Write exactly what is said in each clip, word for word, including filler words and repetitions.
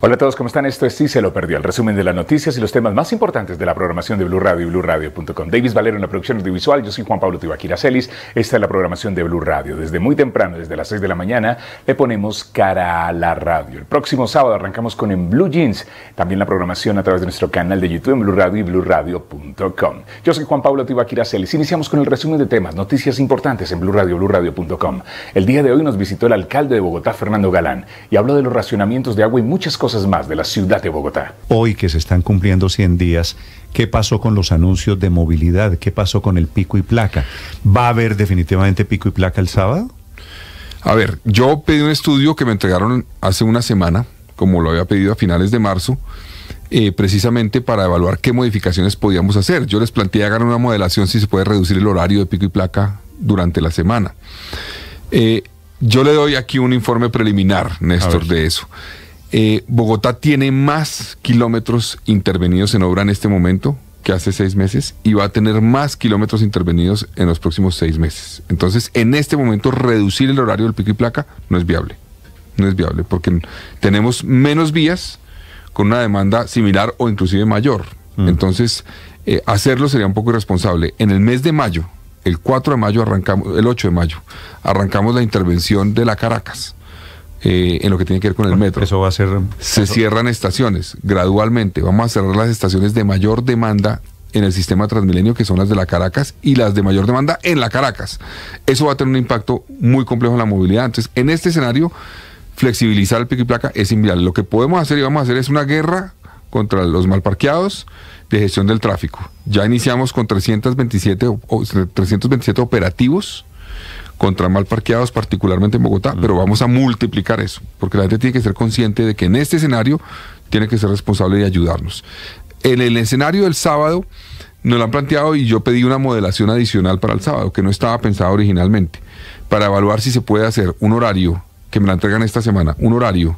Hola a todos, ¿cómo están? Esto es Sí se lo perdió, el resumen de las noticias y los temas más importantes de la programación de Blue Radio y Blue Radio punto com. Davis Valero en la producción audiovisual, yo soy Juan Pablo Tibaquira Celis. Esta es la programación de Blue Radio. Desde muy temprano, desde las seis de la mañana, le ponemos cara a la radio. El próximo sábado arrancamos con En Blue Jeans, también la programación a través de nuestro canal de YouTube en Blue Radio y Blue Radio punto com. Yo soy Juan Pablo Tibaquira Celis. Iniciamos con el resumen de temas, noticias importantes en Blue Radio y Blue Radio punto com. El día de hoy nos visitó el alcalde de Bogotá, Fernando Galán, y habló de los racionamientos de agua y muchas cosas más de la ciudad de Bogotá. Hoy que se están cumpliendo cien días, ¿qué pasó con los anuncios de movilidad? ¿Qué pasó con el pico y placa? ¿Va a haber definitivamente pico y placa el sábado? A ver, yo pedí un estudio que me entregaron hace una semana, como lo había pedido a finales de marzo, eh, precisamente para evaluar qué modificaciones podíamos hacer. Yo les planteé hagan una modelación si se puede reducir el horario de pico y placa durante la semana. Eh, yo le doy aquí un informe preliminar, Néstor, de eso. Eh, Bogotá tiene más kilómetros intervenidos en obra en este momento que hace seis meses y va a tener más kilómetros intervenidos en los próximos seis meses. Entonces, en este momento, reducir el horario del pico y placa no es viable. No es viable porque tenemos menos vías con una demanda similar o inclusive mayor. Mm. Entonces, eh, hacerlo sería un poco irresponsable. En el mes de mayo, el cuatro de mayo arrancamos, el ocho de mayo, arrancamos la intervención de la Caracas. Eh, en lo que tiene que ver con el metro. Eso va a ser... Se eso... cierran estaciones gradualmente. Vamos a cerrar las estaciones de mayor demanda en el sistema Transmilenio, que son las de la Caracas, y las de mayor demanda en la Caracas. Eso va a tener un impacto muy complejo en la movilidad. Entonces, en este escenario, flexibilizar el pico y placa es inviable. Lo que podemos hacer y vamos a hacer es una guerra contra los mal parqueados de gestión del tráfico. Ya iniciamos con trescientos veintisiete, trescientos veintisiete operativos contra mal parqueados, particularmente en Bogotá, mm. pero vamos a multiplicar eso, porque la gente tiene que ser consciente de que en este escenario tiene que ser responsable de ayudarnos. En el escenario del sábado nos lo han planteado y yo pedí una modelación adicional para el sábado, que no estaba pensada originalmente, para evaluar si se puede hacer un horario, que me la entregan esta semana, un horario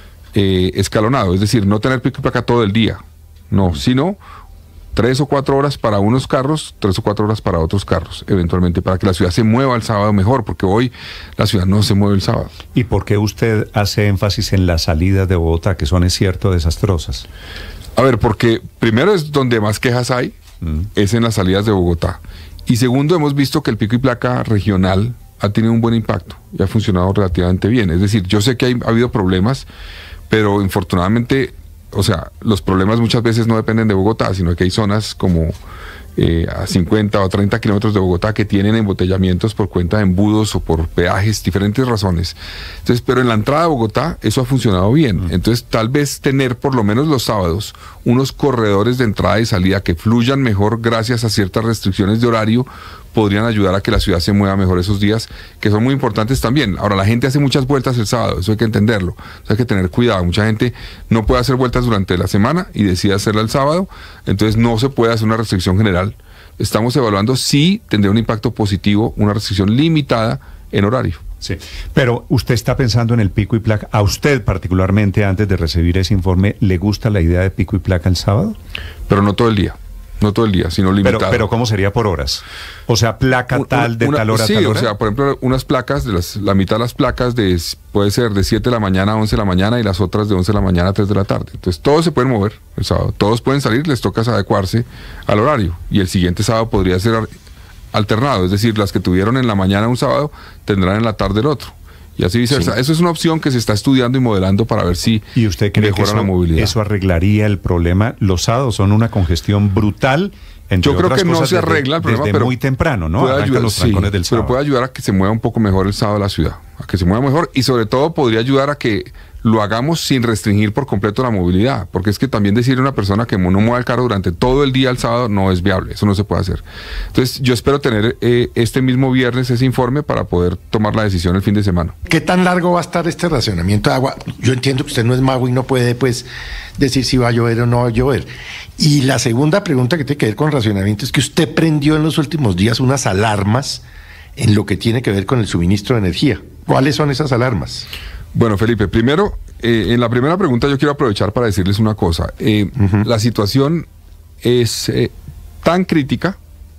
eh, escalonado, es decir, no tener pico y placa todo el día, no, sino tres o cuatro horas para unos carros, tres o cuatro horas para otros carros, eventualmente, para que la ciudad se mueva el sábado mejor, porque hoy la ciudad no se mueve el sábado. ¿Y por qué usted hace énfasis en las salidas de Bogotá, que son, es cierto, desastrosas? A ver, porque primero es donde más quejas hay, mm. es en las salidas de Bogotá. Y segundo, hemos visto que el pico y placa regional ha tenido un buen impacto y ha funcionado relativamente bien. Es decir, yo sé que hay, ha habido problemas, pero infortunadamente... O sea, los problemas muchas veces no dependen de Bogotá, sino que hay zonas como eh, a cincuenta o treinta kilómetros de Bogotá que tienen embotellamientos por cuenta de embudos o por peajes, diferentes razones. Entonces, pero en la entrada de Bogotá eso ha funcionado bien. Entonces, tal vez tener por lo menos los sábados unos corredores de entrada y salida que fluyan mejor gracias a ciertas restricciones de horario podrían ayudar a que la ciudad se mueva mejor esos días, que son muy importantes también. Ahora, la gente hace muchas vueltas el sábado, eso hay que entenderlo, eso hay que tener cuidado. Mucha gente no puede hacer vueltas durante la semana y decide hacerla el sábado, entonces no se puede hacer una restricción general. Estamos evaluando si tendría un impacto positivo, una restricción limitada en horario. Sí, pero usted está pensando en el pico y placa. ¿A usted particularmente, antes de recibir ese informe, le gusta la idea de pico y placa el sábado? Pero no todo el día. No todo el día, sino limitado. Pero, pero ¿cómo sería por horas? O sea, placa un, tal de una, tal hora, sí, tal hora. Sí, o sea, por ejemplo, unas placas, de las, la mitad de las placas de, puede ser de siete de la mañana a once de la mañana y las otras de once de la mañana a tres de la tarde. Entonces, todos se pueden mover el sábado. Todos pueden salir, les toca adecuarse al horario. Y el siguiente sábado podría ser alternado. Es decir, las que tuvieron en la mañana un sábado, tendrán en la tarde el otro. Y así viceversa. Sí. Eso es una opción que se está estudiando y modelando para ver si ¿Y usted cree mejora que eso, la movilidad. ¿Eso arreglaría el problema? Los sábados son una congestión brutal. Entre Yo creo que no se arregla desde, el problema, desde pero muy temprano, ¿no? Puede ayudar, los sí, del pero puede ayudar a que se mueva un poco mejor el sábado la ciudad, a que se mueva mejor y sobre todo podría ayudar a que lo hagamos sin restringir por completo la movilidad, porque es que también decirle a una persona que no mueva el carro durante todo el día el sábado no es viable, eso no se puede hacer. Entonces yo espero tener eh, este mismo viernes ese informe para poder tomar la decisión el fin de semana. ¿Qué tan largo va a estar este racionamiento de agua? Yo entiendo que usted no es mago y no puede pues decir si va a llover o no va a llover. Y la segunda pregunta que tiene que ver con racionamiento es que usted prendió en los últimos días unas alarmas en lo que tiene que ver con el suministro de energía. ¿Cuáles son esas alarmas? Bueno, Felipe, primero, eh, en la primera pregunta yo quiero aprovechar para decirles una cosa. Eh, uh-huh. La situación es eh, tan crítica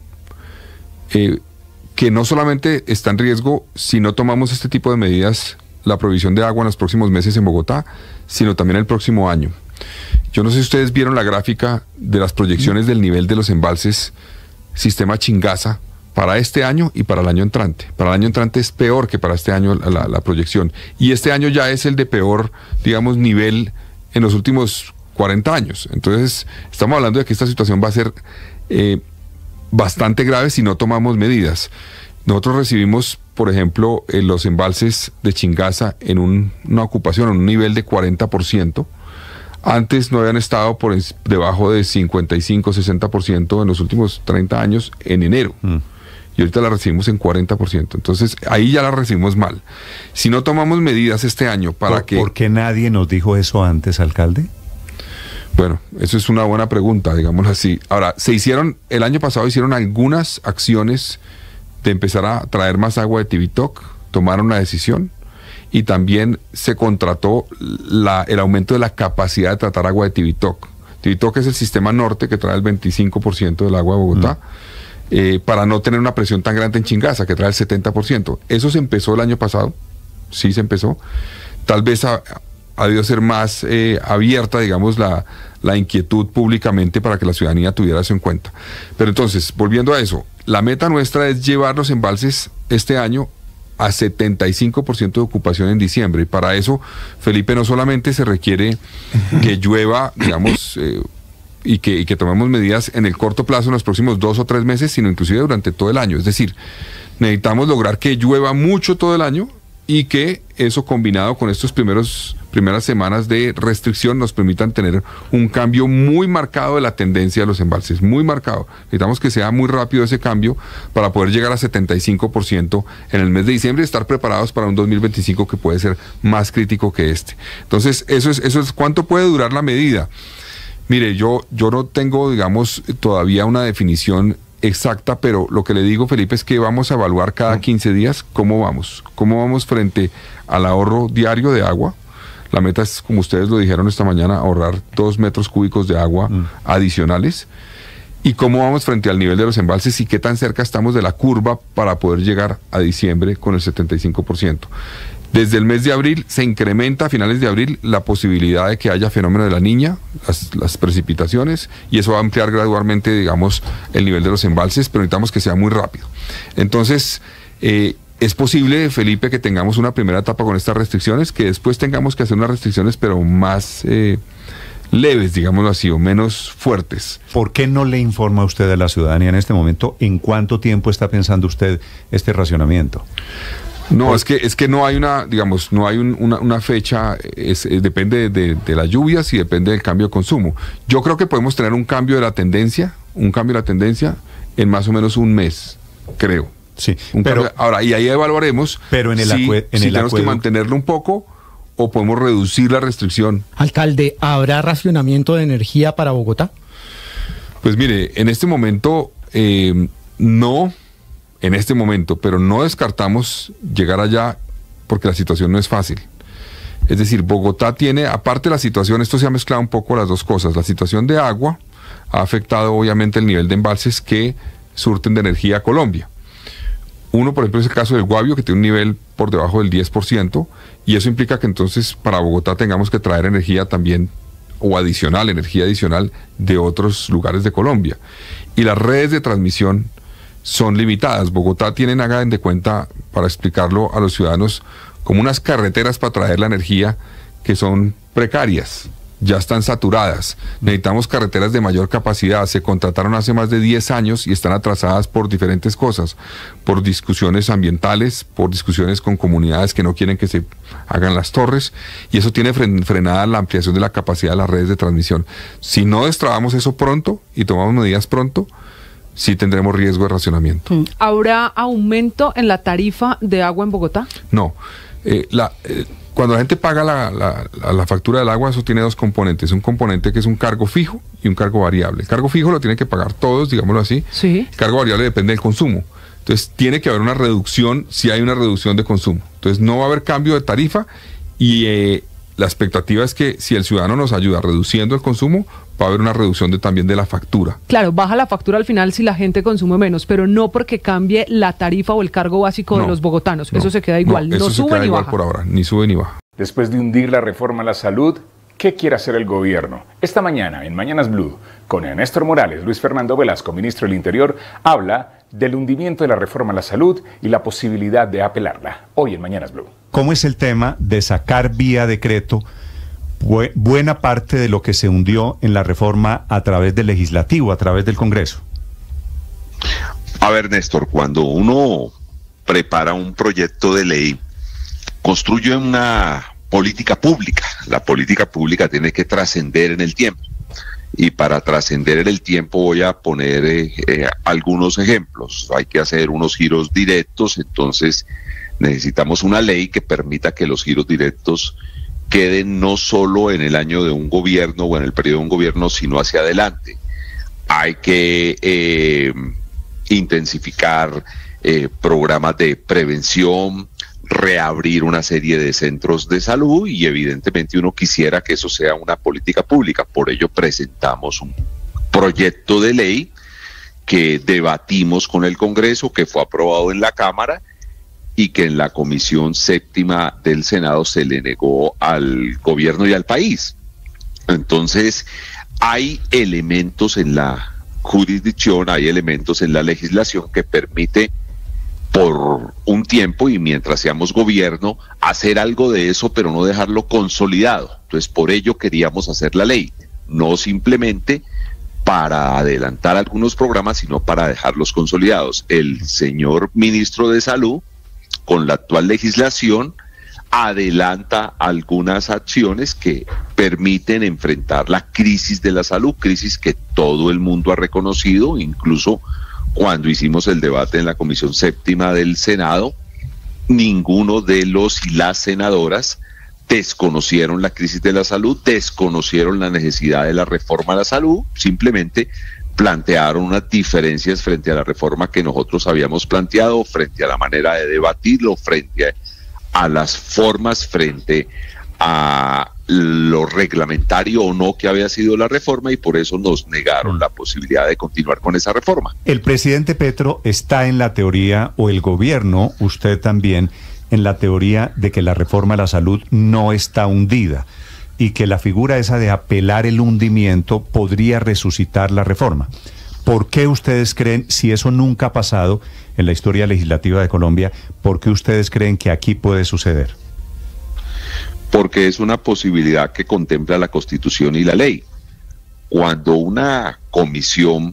eh, que no solamente está en riesgo si no tomamos este tipo de medidas la provisión de agua en los próximos meses en Bogotá, sino también el próximo año. Yo no sé si ustedes vieron la gráfica de las proyecciones del nivel de los embalses sistema Chingaza para este año y para el año entrante. Para el año entrante es peor que para este año la, la proyección. Y este año ya es el de peor, digamos, nivel en los últimos cuarenta años. Entonces, estamos hablando de que esta situación va a ser eh, bastante grave si no tomamos medidas. Nosotros recibimos, por ejemplo, en los embalses de Chingaza en un, una ocupación, en un nivel de cuarenta por ciento. Antes no habían estado por debajo de cincuenta y cinco, sesenta por ciento en los últimos treinta años en enero. Mm. Y ahorita la recibimos en cuarenta por ciento. Entonces, ahí ya la recibimos mal. Si no tomamos medidas este año para ¿Por, que... ¿Por qué nadie nos dijo eso antes, alcalde? Bueno, eso es una buena pregunta, digámoslo así. Ahora, se hicieron, el año pasado hicieron algunas acciones de empezar a traer más agua de Tibitoc, tomaron una decisión, y también se contrató la, el aumento de la capacidad de tratar agua de Tibitoc. Tibitoc es el sistema norte que trae el veinticinco por ciento del agua de Bogotá, mm. eh, para no tener una presión tan grande en Chingaza, que trae el setenta por ciento. Eso se empezó el año pasado, sí se empezó. Tal vez ha, ha debido ser más eh, abierta, digamos, la, la inquietud públicamente para que la ciudadanía tuviera eso en cuenta. Pero entonces, volviendo a eso, la meta nuestra es llevar los embalses este año a setenta y cinco por ciento de ocupación en diciembre. Y para eso, Felipe, no solamente se requiere que llueva, digamos, eh, y, que, y que tomemos medidas en el corto plazo, en los próximos dos o tres meses, sino inclusive durante todo el año. Es decir, necesitamos lograr que llueva mucho todo el año y que eso, combinado con estos primeros primeras semanas de restricción, nos permitan tener un cambio muy marcado de la tendencia de los embalses, muy marcado. Necesitamos que sea muy rápido ese cambio para poder llegar a setenta y cinco por ciento en el mes de diciembre y estar preparados para un dos mil veinticinco que puede ser más crítico que este. Entonces, eso es, eso es ¿cuánto puede durar la medida? Mire, yo, yo no tengo, digamos, todavía una definición exacta, pero lo que le digo, Felipe, es que vamos a evaluar cada quince días cómo vamos, cómo vamos frente al ahorro diario de agua. La meta es, como ustedes lo dijeron esta mañana, ahorrar dos metros cúbicos de agua mm. adicionales. Y cómo vamos frente al nivel de los embalses y qué tan cerca estamos de la curva para poder llegar a diciembre con el setenta y cinco por ciento. Desde el mes de abril se incrementa a finales de abril la posibilidad de que haya fenómeno de la Niña, las, las precipitaciones, y eso va a ampliar gradualmente, digamos, el nivel de los embalses, pero necesitamos que sea muy rápido. Entonces, eh, es posible, Felipe, que tengamos una primera etapa con estas restricciones, que después tengamos que hacer unas restricciones, pero más eh, leves, digámoslo así, o menos fuertes. ¿Por qué no le informa usted a la ciudadanía en este momento en cuánto tiempo está pensando usted este racionamiento? No, es que es que no hay una, digamos, no hay un, una, una fecha, es, es, depende de, de las lluvias y depende del cambio de consumo. Yo creo que podemos tener un cambio de la tendencia, un cambio de la tendencia en más o menos un mes, creo. Sí, un pero cambio, ahora, y ahí evaluaremos pero en el si, acue, en si el tenemos que mantenerlo un poco o podemos reducir la restricción. Alcalde, ¿habrá racionamiento de energía para Bogotá? Pues mire, en este momento eh, no... en este momento, pero no descartamos llegar allá porque la situación no es fácil. Es decir, Bogotá tiene, aparte de la situación, esto se ha mezclado un poco las dos cosas, la situación de agua ha afectado obviamente el nivel de embalses que surten de energía a Colombia. Uno, por ejemplo, es el caso del Guavio, que tiene un nivel por debajo del diez por ciento, y eso implica que entonces para Bogotá tengamos que traer energía también, o adicional, energía adicional de otros lugares de Colombia. Y las redes de transmisión son limitadas. Bogotá tiene, hagan de cuenta, para explicarlo a los ciudadanos, como unas carreteras para traer la energía que son precarias, ya están saturadas. Necesitamos carreteras de mayor capacidad. Se contrataron hace más de diez años y están atrasadas por diferentes cosas, por discusiones ambientales, por discusiones con comunidades que no quieren que se hagan las torres, y eso tiene fren frenada la ampliación de la capacidad de las redes de transmisión. Si no destrabamos eso pronto y tomamos medidas pronto, sí tendremos riesgo de racionamiento. ¿Habrá aumento en la tarifa de agua en Bogotá? No. Eh, la, eh, cuando la gente paga la, la, la, la factura del agua, eso tiene dos componentes. Un componente que es un cargo fijo y un cargo variable. El cargo fijo lo tienen que pagar todos, digámoslo así. Sí. El cargo variable depende del consumo. Entonces tiene que haber una reducción si hay una reducción de consumo. Entonces no va a haber cambio de tarifa y eh, la expectativa es que si el ciudadano nos ayuda reduciendo el consumo, va a haber una reducción de, también de la factura. Claro, baja la factura al final si la gente consume menos, pero no porque cambie la tarifa o el cargo básico no, de los bogotanos. No, eso se queda igual, no, no sube se queda ni igual baja. por ahora, ni sube ni baja. Después de hundir la reforma a la salud, ¿qué quiere hacer el gobierno? Esta mañana, en Mañanas Blue, con Néstor Morales, Luis Fernando Velasco, ministro del Interior, habla del hundimiento de la reforma a la salud y la posibilidad de apelarla. Hoy en Mañanas Blue. ¿Cómo es el tema de sacar vía decreto bu- buena parte de lo que se hundió en la reforma a través del legislativo, a través del Congreso? A ver, Néstor, cuando uno prepara un proyecto de ley, construye una política pública. La política pública tiene que trascender en el tiempo. Y para trascender en el tiempo voy a poner eh, eh, algunos ejemplos. Hay que hacer unos giros directos, entonces necesitamos una ley que permita que los giros directos queden no solo en el año de un gobierno o en el periodo de un gobierno, sino hacia adelante. Hay que eh, intensificar eh, programas de prevención, reabrir una serie de centros de salud y evidentemente uno quisiera que eso sea una política pública. Por ello presentamos un proyecto de ley que debatimos con el Congreso, que fue aprobado en la Cámara y que en la Comisión Séptima del Senado se le negó al gobierno y al país. Entonces, hay elementos en la jurisdicción, hay elementos en la legislación que permite por un tiempo y mientras seamos gobierno, hacer algo de eso, pero no dejarlo consolidado. Entonces, por ello queríamos hacer la ley, no simplemente para adelantar algunos programas, sino para dejarlos consolidados. El señor ministro de Salud, con la actual legislación, adelanta algunas acciones que permiten enfrentar la crisis de la salud, crisis que todo el mundo ha reconocido, incluso cuando hicimos el debate en la Comisión Séptima del Senado, ninguno de los y las senadoras desconocieron la crisis de la salud, desconocieron la necesidad de la reforma a la salud, simplemente plantearon unas diferencias frente a la reforma que nosotros habíamos planteado, frente a la manera de debatirlo, frente a, a las formas, frente a lo reglamentario o no que había sido la reforma, y por eso nos negaron la posibilidad de continuar con esa reforma. El presidente Petro está en la teoría, o el gobierno, usted también, en la teoría de que la reforma a la salud no está hundida y que la figura esa de apelar el hundimiento podría resucitar la reforma. ¿Por qué ustedes creen, si eso nunca ha pasado en la historia legislativa de Colombia, por qué ustedes creen que aquí puede suceder? Porque es una posibilidad que contempla la Constitución y la ley. Cuando una comisión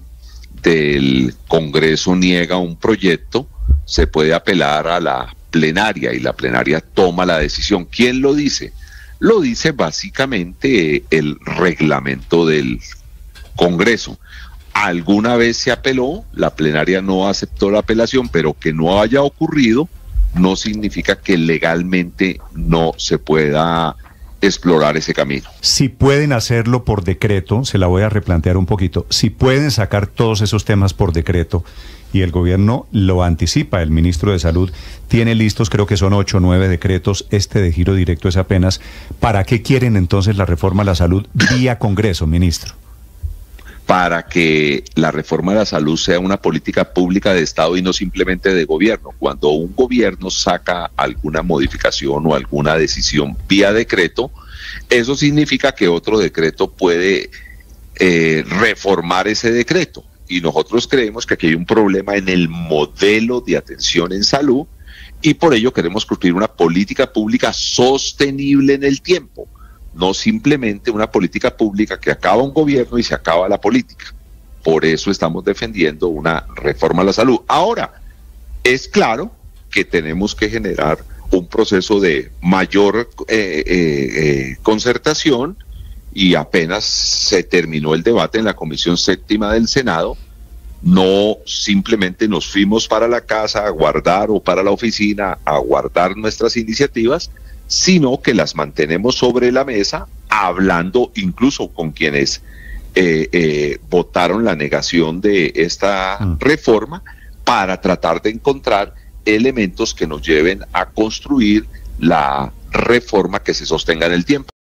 del Congreso niega un proyecto, se puede apelar a la plenaria y la plenaria toma la decisión. ¿Quién lo dice? Lo dice básicamente el reglamento del Congreso. Alguna vez se apeló, la plenaria no aceptó la apelación, pero que no haya ocurrido no significa que legalmente no se pueda explorar ese camino. Si pueden hacerlo por decreto, se la voy a replantear un poquito, si pueden sacar todos esos temas por decreto, y el gobierno lo anticipa, el ministro de Salud tiene listos, creo que son ocho o nueve decretos, este de giro directo es apenas, ¿para qué quieren entonces la reforma a la salud vía Congreso, ministro? Para que la reforma de la salud sea una política pública de Estado y no simplemente de gobierno. Cuando un gobierno saca alguna modificación o alguna decisión vía decreto, eso significa que otro decreto puede eh, reformar ese decreto. Y nosotros creemos que aquí hay un problema en el modelo de atención en salud y por ello queremos construir una política pública sostenible en el tiempo. No simplemente una política pública que acaba un gobierno y se acaba la política. Por eso estamos defendiendo una reforma a la salud. Ahora, es claro que tenemos que generar un proceso de mayor eh, eh, eh, concertación y apenas se terminó el debate en la Comisión Séptima del Senado, no simplemente nos fuimos para la casa a guardar o para la oficina a guardar nuestras iniciativas, sino que las mantenemos sobre la mesa, hablando incluso con quienes eh, eh, votaron la negación de esta mm. reforma, para tratar de encontrar elementos que nos lleven a construir la reforma que se sostenga en el tiempo.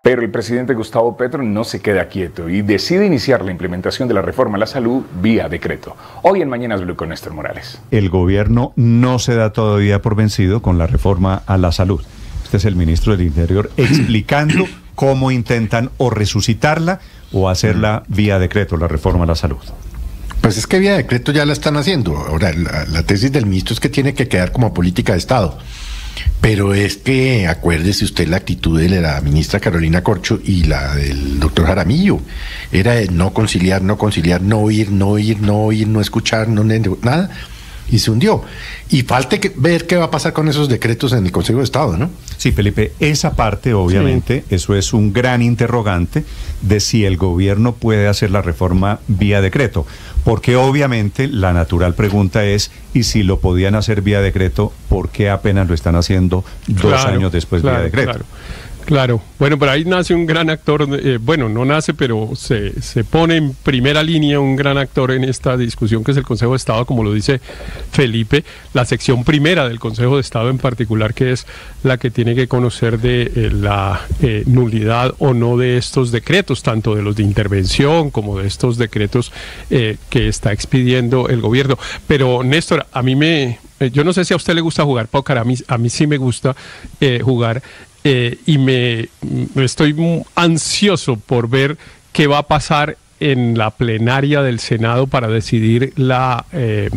Pero el presidente Gustavo Petro no se queda quieto y decide iniciar la implementación de la reforma a la salud vía decreto. Hoy en Mañanas Blue con Néstor Morales. El gobierno no se da todavía por vencido con la reforma a la salud. Este es el ministro del Interior explicando cómo intentan o resucitarla o hacerla vía decreto, la reforma a la salud. Pues es que vía decreto ya la están haciendo. Ahora, la, la tesis del ministro es que tiene que quedar como política de Estado. Pero es que acuérdese usted la actitud de la ministra Carolina Corcho y la del doctor Jaramillo. Era de no conciliar, no conciliar, no oír, no oír, no oír, no escuchar, no nada. Y se hundió. Y falta que ver qué va a pasar con esos decretos en el Consejo de Estado, ¿no? Sí, Felipe, esa parte obviamente, sí. Eso es un gran interrogante de si el gobierno puede hacer la reforma vía decreto, porque obviamente la natural pregunta es, ¿y si lo podían hacer vía decreto, por qué apenas lo están haciendo dos claro, años después claro, vía decreto? Claro. Claro, bueno, pero ahí nace un gran actor, eh, bueno, no nace, pero se, se pone en primera línea un gran actor en esta discusión que es el Consejo de Estado, como lo dice Felipe, la sección primera del Consejo de Estado en particular, que es la que tiene que conocer de eh, la eh, nulidad o no de estos decretos, tanto de los de intervención como de estos decretos eh, que está expidiendo el gobierno. Pero Néstor, a mí me, eh, yo no sé si a usted le gusta jugar póker, a mí, a mí sí me gusta eh, jugar. Eh, y me, me estoy ansioso por ver qué va a pasar en la plenaria del Senado para decidir la, eh,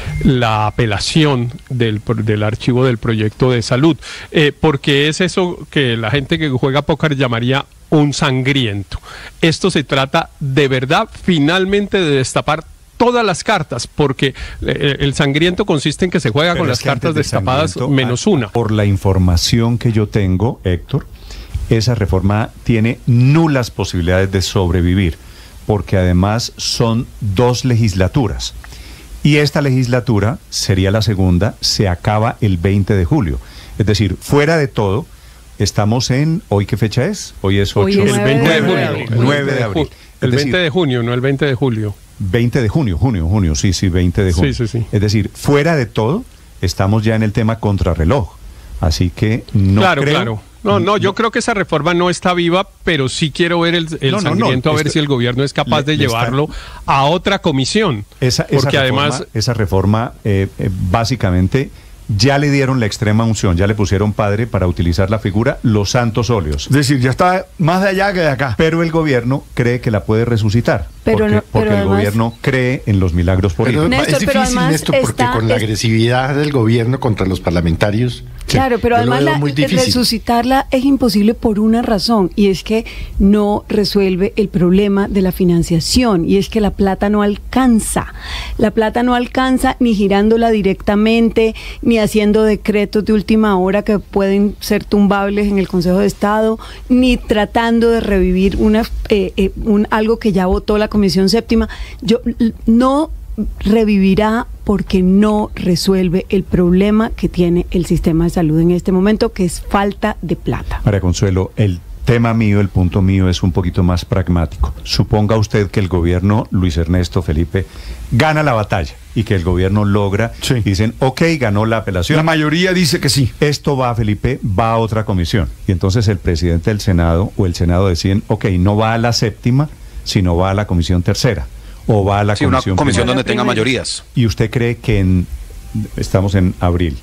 la apelación del, del archivo del proyecto de salud, eh, porque es eso que la gente que juega póker llamaría un sangriento. Esto se trata de verdad finalmente de destapar todas las cartas, porque el sangriento consiste en que se juega Pero con las cartas destapadas menos una. Por la información que yo tengo, Héctor, esa reforma tiene nulas posibilidades de sobrevivir, porque además son dos legislaturas. Y esta legislatura sería la segunda, se acaba el veinte de julio. Es decir, fuera de todo, estamos en, ¿hoy qué fecha es? Hoy es ocho. Hoy es el veinte de junio. nueve de abril. El veinte de junio, no el veinte de julio. veinte de junio, junio, junio, sí, sí, veinte de junio. Sí, sí, sí. Es decir, fuera de todo, estamos ya en el tema contrarreloj. Así que no claro, creo... Claro, No, no, yo creo que esa reforma no está viva, pero sí quiero ver el, el no, sangriento no, no, a ver este, si el gobierno es capaz le, de llevarlo está, a otra comisión. Esa, esa porque reforma, además... Esa reforma, eh, eh, básicamente... Ya le dieron la extrema unción, ya le pusieron padre para utilizar la figura los santos óleos. Es decir, ya está más de allá que de acá. Pero el gobierno cree que la puede resucitar. Pero porque, no, pero porque además, el gobierno cree en los milagros políticos. Pero, Néstor, es difícil esto porque está, con la agresividad del gobierno contra los parlamentarios. Claro, pero además la, resucitarla es imposible por una razón, y es que no resuelve el problema de la financiación, y es que la plata no alcanza. La plata no alcanza ni girándola directamente, ni haciendo decretos de última hora que pueden ser tumbables en el Consejo de Estado, ni tratando de revivir una, eh, eh, un, algo que ya votó la Comisión Séptima. Yo no revivirá porque no resuelve el problema que tiene el sistema de salud en este momento, que es falta de plata. María Consuelo, el tema mío, el punto mío es un poquito más pragmático. Suponga usted que el gobierno, Luis Ernesto, Felipe, gana la batalla y que el gobierno logra, sí. Dicen, ok, ganó la apelación. La mayoría dice que sí. Esto va, Felipe, va a otra comisión. Y entonces el presidente del Senado o el Senado deciden, ok, no va a la séptima, sino va a la comisión tercera. O va a la sí, comisión una comisión primera. donde tenga mayorías. ¿Y usted cree que en, estamos en abril,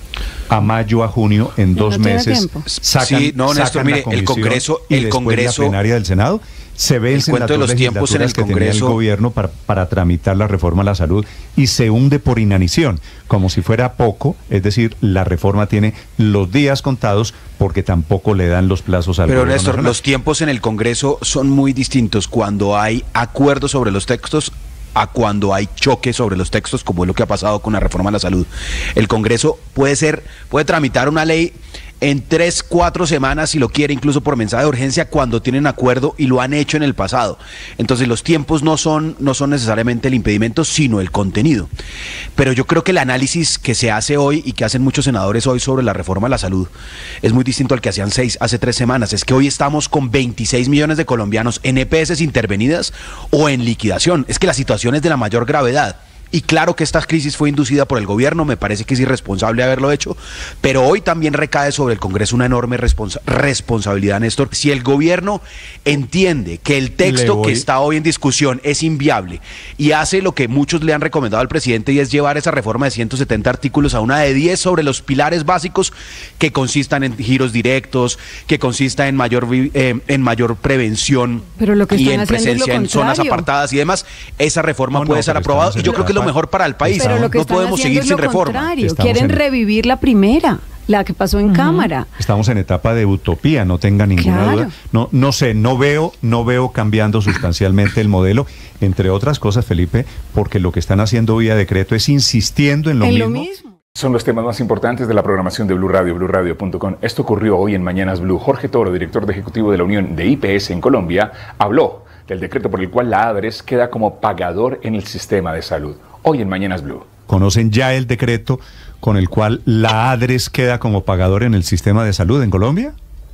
a mayo, a junio, en dos no meses, sacan, sí, no, Néstor, sacan mire, la comisión el Congreso, y el después Congreso, la plenaria del Senado? Se vencen las de dos los tiempos en el que Congreso, tenía el gobierno para, para tramitar la reforma a la salud y se hunde por inanición, como si fuera poco, es decir, la reforma tiene los días contados porque tampoco le dan los plazos al Pero gobierno Néstor, nacional. Los tiempos en el Congreso son muy distintos cuando hay acuerdos sobre los textos a cuando hay choque sobre los textos, como es lo que ha pasado con la reforma a la salud. El Congreso puede ser, puede tramitar una ley en tres, cuatro semanas, si lo quiere, incluso por mensaje de urgencia, cuando tienen acuerdo, y lo han hecho en el pasado. Entonces los tiempos no son, no son necesariamente el impedimento, sino el contenido. Pero yo creo que el análisis que se hace hoy y que hacen muchos senadores hoy sobre la reforma a la salud es muy distinto al que hacían seis, hace tres semanas. Es que hoy estamos con veintiséis millones de colombianos en E P S intervenidas o en liquidación. Es que la situación es de la mayor gravedad. Y claro que esta crisis fue inducida por el gobierno, me parece que es irresponsable haberlo hecho, pero hoy también recae sobre el Congreso una enorme responsa- responsabilidad, Néstor. Si el gobierno entiende que el texto voy... que está hoy en discusión es inviable y hace lo que muchos le han recomendado al presidente, y es llevar esa reforma de ciento setenta artículos a una de diez sobre los pilares básicos que consistan en giros directos, que consista en mayor eh, en mayor prevención pero lo que y en es presencia en zonas apartadas y demás, esa reforma no, puede no, ser aprobada y yo creo que es lo mejor para el país. Pero ¿no? lo que no podemos seguir sin reforma. Quieren en... revivir la primera, la que pasó en uh-huh. Cámara. Estamos en etapa de utopía, no tenga ninguna claro. duda. No, no sé, no veo, no veo cambiando sustancialmente el modelo, entre otras cosas, Felipe, porque lo que están haciendo vía decreto es insistiendo en lo, en mismo. lo mismo. Son los temas más importantes de la programación de Blue Radio, blue radio punto com. Esto ocurrió hoy en Mañanas Blue. Jorge Toro, director de ejecutivo de la Unión de I P S en Colombia, habló del decreto por el cual la ADRES queda como pagador en el sistema de salud. Hoy en Mañanas Blue. ¿Conocen ya el decreto con el cual la ADRES queda como pagador en el sistema de salud en Colombia?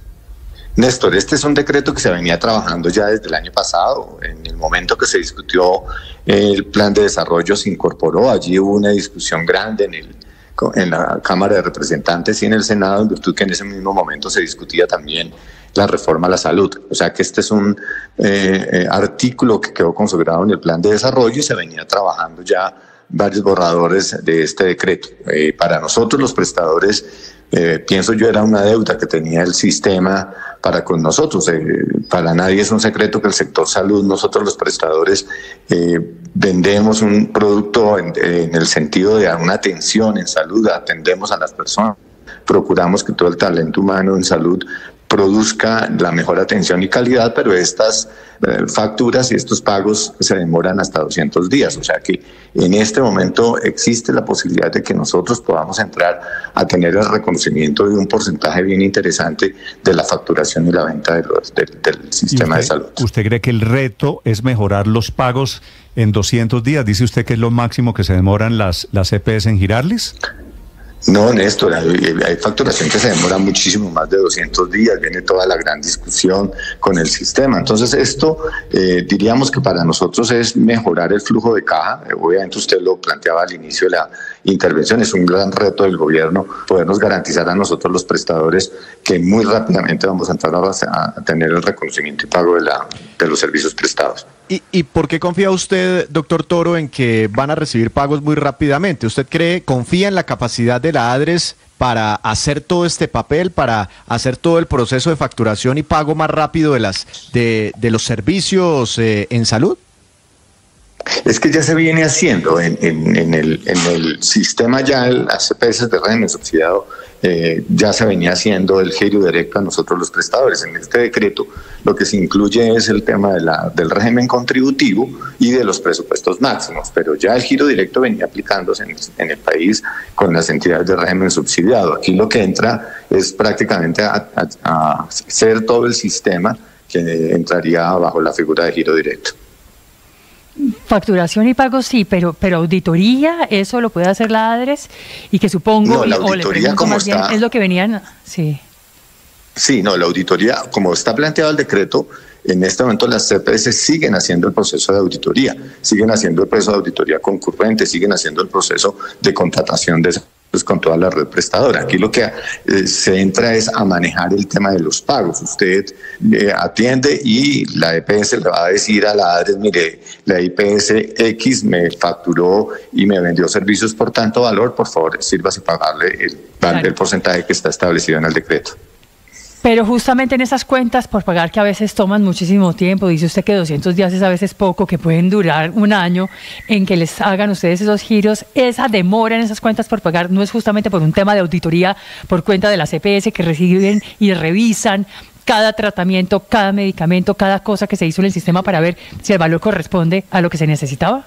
Néstor, este es un decreto que se venía trabajando ya desde el año pasado. En el momento que se discutió el plan de desarrollo se incorporó. Allí hubo una discusión grande en el en la Cámara de Representantes y en el Senado, en virtud que en ese mismo momento se discutía también la reforma a la salud. O sea que este es un eh, eh, artículo que quedó consagrado en el plan de desarrollo y se venía trabajando ya varios borradores de este decreto. Eh, para nosotros los prestadores, eh, pienso yo, era una deuda que tenía el sistema para con nosotros. Eh, para nadie es un secreto que el sector salud, nosotros los prestadores, eh, vendemos un producto en, en el sentido de una atención en salud, atendemos a las personas, procuramos que todo el talento humano en salud produzca la mejor atención y calidad, pero estas eh, facturas y estos pagos se demoran hasta doscientos días. O sea que en este momento existe la posibilidad de que nosotros podamos entrar a tener el reconocimiento de un porcentaje bien interesante de la facturación y la venta de los, de, del sistema usted, de salud. ¿Usted cree que el reto es mejorar los pagos en doscientos días? ¿Dice usted que es lo máximo que se demoran las, las E P S en girarles? No, Néstor, hay, hay facturación que se demora muchísimo más de doscientos días, viene toda la gran discusión con el sistema. Entonces esto eh, diríamos que para nosotros es mejorar el flujo de caja. Eh, obviamente usted lo planteaba al inicio de la intervención, es un gran reto del gobierno podernos garantizar a nosotros los prestadores que muy rápidamente vamos a entrar a, a tener el reconocimiento y pago de, la, de los servicios prestados. ¿Y, ¿Y por qué confía usted, doctor Toro, en que van a recibir pagos muy rápidamente? ¿Usted cree, confía en la capacidad de la ADRES para hacer todo este papel, para hacer todo el proceso de facturación y pago más rápido de, las, de, de los servicios eh, en salud? Es que ya se viene haciendo en, en, en, el, en el sistema, ya las E P S de régimen subsidiado eh, ya se venía haciendo el giro directo a nosotros los prestadores. En este decreto lo que se incluye es el tema de la, del régimen contributivo y de los presupuestos máximos, pero ya el giro directo venía aplicándose en, en el país con las entidades de régimen subsidiado. Aquí lo que entra es prácticamente a, a, a hacer todo el sistema que entraría bajo la figura de giro directo. Facturación y pago sí, pero pero auditoría, eso lo puede hacer la ADRES y que supongo, no, la o le pregunto como más está, bien, es lo que venían, sí. Sí, no, la auditoría, como está planteado el decreto, en este momento las C P S siguen haciendo el proceso de auditoría, siguen haciendo el proceso de auditoría concurrente, siguen haciendo el proceso de contratación de con toda la red prestadora. Aquí lo que eh, se entra es a manejar el tema de los pagos. Usted eh, atiende y la E P S le va a decir a la ADRES, mire, la I P S X me facturó y me vendió servicios por tanto valor, por favor, sírvase pagarle el, claro. el porcentaje que está establecido en el decreto. Pero justamente en esas cuentas por pagar que a veces toman muchísimo tiempo, dice usted que doscientos días es a veces poco, que pueden durar un año en que les hagan ustedes esos giros, esa demora en esas cuentas por pagar no es justamente por un tema de auditoría por cuenta de las E P S que reciben y revisan cada tratamiento, cada medicamento, cada cosa que se hizo en el sistema para ver si el valor corresponde a lo que se necesitaba?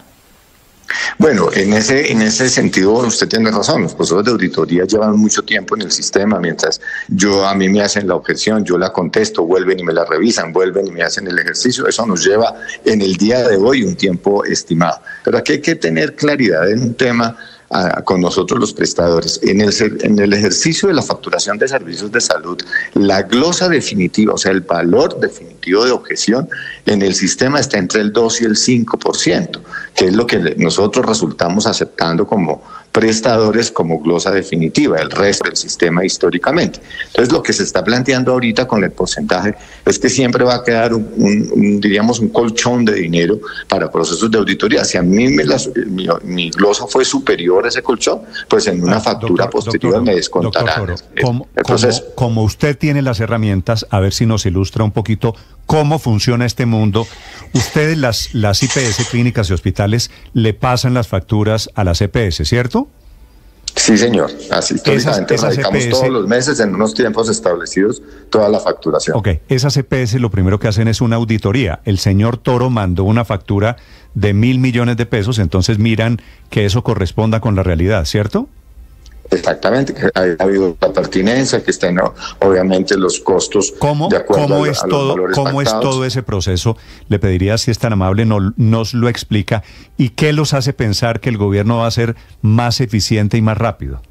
Bueno, en ese en ese sentido usted tiene razón, los procesos de auditoría llevan mucho tiempo en el sistema, mientras yo a mí me hacen la objeción, yo la contesto, vuelven y me la revisan, vuelven y me hacen el ejercicio, eso nos lleva en el día de hoy un tiempo estimado. Pero aquí hay que tener claridad en un tema a, con nosotros los prestadores. En el, en el ejercicio de la facturación de servicios de salud, la glosa definitiva, o sea, el valor definitivo de objeción en el sistema está entre el dos y el cinco por ciento, que es lo que nosotros resultamos aceptando como prestadores como glosa definitiva, el resto del sistema históricamente. Entonces lo que se está planteando ahorita con el porcentaje es que siempre va a quedar un, un, un diríamos un colchón de dinero para procesos de auditoría. Si a mí me las, mi, mi glosa fue superior a ese colchón, pues en una ah, factura doctor, posterior doctor, me descontarán doctor, el, como, el proceso. Como, como usted tiene las herramientas, a ver si nos ilustra un poquito cómo funciona este mundo. Ustedes, las, las I P S, clínicas y hospitales, le pasan las facturas a las E P S, ¿cierto? Sí, señor. Así históricamente radicamos E P S, todos los meses en unos tiempos establecidos toda la facturación. Ok, esas E P S lo primero que hacen es una auditoría. El señor Toro mandó una factura de mil millones de pesos, entonces miran que eso corresponda con la realidad, ¿cierto? Exactamente, que ha habido la pertinencia, que estén obviamente los costos ¿Cómo, de acuerdo ¿cómo a, es a los todo, valores ¿Cómo pactados? es todo ese proceso? Le pediría, si es tan amable, no, nos lo explica. ¿Y qué los hace pensar que el gobierno va a ser más eficiente y más rápido?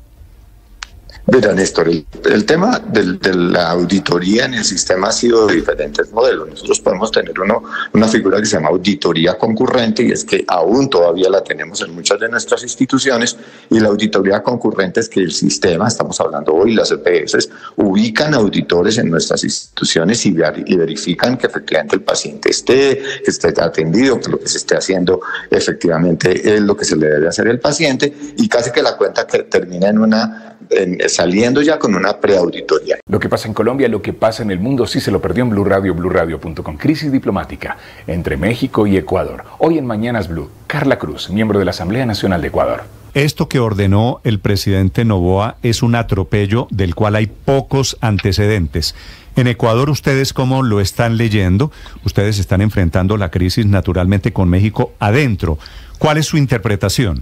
Mira, Néstor, el, el tema del, de la auditoría en el sistema ha sido de diferentes modelos. Nosotros podemos tener uno, una figura que se llama auditoría concurrente, y es que aún todavía la tenemos en muchas de nuestras instituciones, y la auditoría concurrente es que el sistema, estamos hablando hoy, las E P S, ubican auditores en nuestras instituciones y, ver, y verifican que efectivamente el paciente esté, que esté atendido, que lo que se esté haciendo efectivamente es lo que se le debe hacer al paciente, y casi que la cuenta que termina en una... En, saliendo ya con una preauditoría. Lo que pasa en Colombia, lo que pasa en el mundo, sí se lo perdió en Blue Radio, blue radio punto com. Crisis diplomática entre México y Ecuador. Hoy en Mañanas Blue, Carla Cruz, miembro de la Asamblea Nacional de Ecuador. Esto que ordenó el presidente Noboa es un atropello del cual hay pocos antecedentes. En Ecuador, ¿ustedes cómo lo están leyendo? Ustedes están enfrentando la crisis naturalmente con México adentro. ¿Cuál es su interpretación?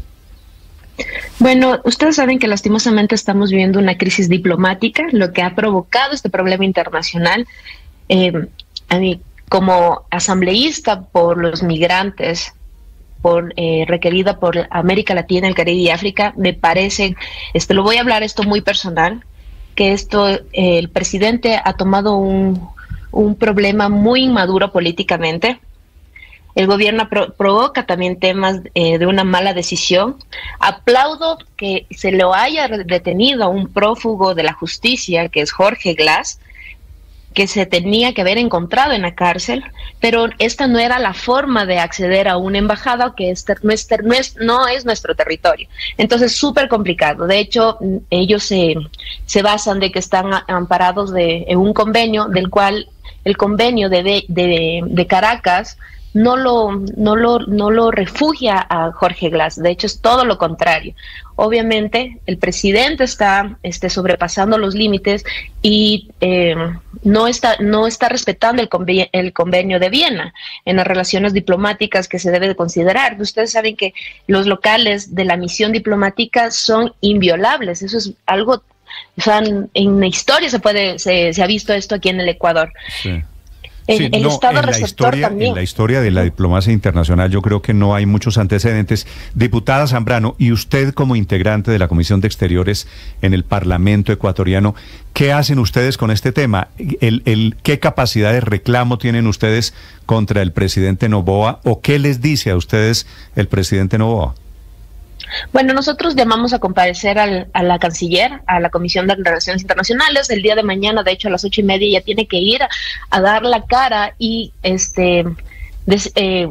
Bueno, ustedes saben que lastimosamente estamos viviendo una crisis diplomática, lo que ha provocado este problema internacional. Eh, a mí, como asambleísta por los migrantes, por eh, requerida por América Latina, el Caribe y África, me parece, este, lo voy a hablar esto muy personal, que esto eh, el presidente ha tomado un, un problema muy inmaduro políticamente. El gobierno pro provoca también temas eh, de una mala decisión. Aplaudo que se lo haya detenido a un prófugo de la justicia, que es Jorge Glass, que se tenía que haber encontrado en la cárcel, pero esta no era la forma de acceder a una embajada que es no, es, no, es, no es nuestro territorio. Entonces, súper complicado. De hecho, ellos se, se basan de que están amparados de, en un convenio, del cual el convenio de, de, de Caracas no lo, no lo, no lo refugia a Jorge Glass. De hecho, es todo lo contrario. Obviamente, el presidente está este, sobrepasando los límites y eh, no está, no está respetando el convenio, el convenio de Viena en las relaciones diplomáticas que se debe de considerar. Ustedes saben que los locales de la misión diplomática son inviolables. Eso es algo, o sea, en, en la historia se puede, se, se ha visto esto aquí en el Ecuador. Sí. El, sí, el no, Estado en, la historia, en la historia de la diplomacia internacional yo creo que no hay muchos antecedentes. Diputada Zambrano, y usted como integrante de la Comisión de Exteriores en el Parlamento ecuatoriano, ¿qué hacen ustedes con este tema? El, el, ¿Qué capacidad de reclamo tienen ustedes contra el presidente Noboa o qué les dice a ustedes el presidente Noboa? Bueno, nosotros llamamos a comparecer al, a la canciller, a la Comisión de Relaciones Internacionales. El día de mañana, de hecho, a las ocho y media, ya tiene que ir a, a dar la cara y este des, eh,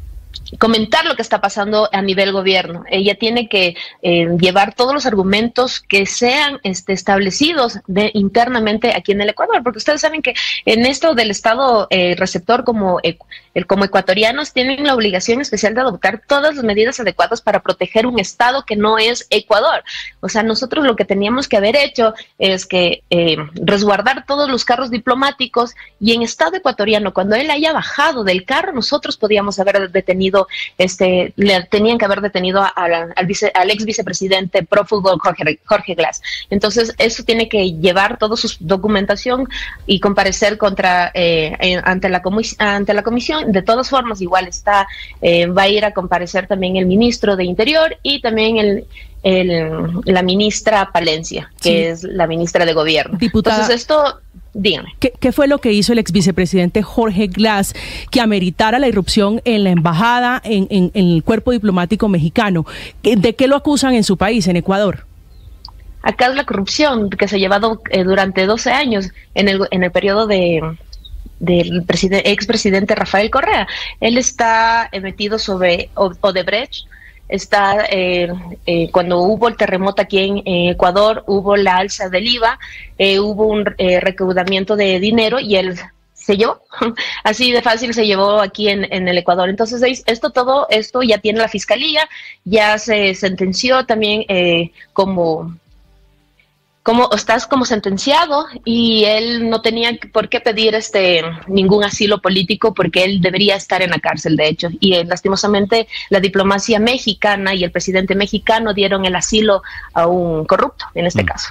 comentar lo que está pasando a nivel gobierno. Ella tiene que eh, llevar todos los argumentos que sean este, establecidos de, internamente aquí en el Ecuador, porque ustedes saben que en esto del Estado eh, receptor como, eh, el, como ecuatorianos tienen la obligación especial de adoptar todas las medidas adecuadas para proteger un Estado que no es Ecuador. O sea, nosotros lo que teníamos que haber hecho es que eh, resguardar todos los carros diplomáticos y en Estado ecuatoriano, cuando él haya bajado del carro, nosotros podíamos haber detenido Este, le tenían que haber detenido a, a, al, vice, al ex vicepresidente prófugo Jorge, Jorge Glass. Entonces, eso tiene que llevar toda su documentación y comparecer contra eh, eh, ante, la ante la comisión. De todas formas, igual está, eh, va a ir a comparecer también el ministro de Interior y también el, el la ministra Palencia, que sí. es la ministra de Gobierno. Diputada, Entonces, esto... Dígame. ¿Qué, ¿Qué fue lo que hizo el ex vicepresidente Jorge Glass que ameritara la irrupción en la embajada, en, en, en el cuerpo diplomático mexicano? ¿De qué lo acusan en su país, en Ecuador? Acá es la corrupción que se ha llevado eh, durante doce años en el, en el periodo de del expresidente Rafael Correa. Él está eh, metido sobre Odebrecht. Está eh, eh, cuando hubo el terremoto aquí en eh, Ecuador, hubo la alza del I V A, eh, hubo un eh, recaudamiento de dinero y él se llevó, así de fácil se llevó aquí en, en el Ecuador. Entonces esto todo esto ya tiene la fiscalía, ya se sentenció también eh, como como estás como sentenciado, y él no tenía por qué pedir este ningún asilo político porque él debería estar en la cárcel, de hecho. Y eh, lastimosamente la diplomacia mexicana y el presidente mexicano dieron el asilo a un corrupto, en este mm. caso.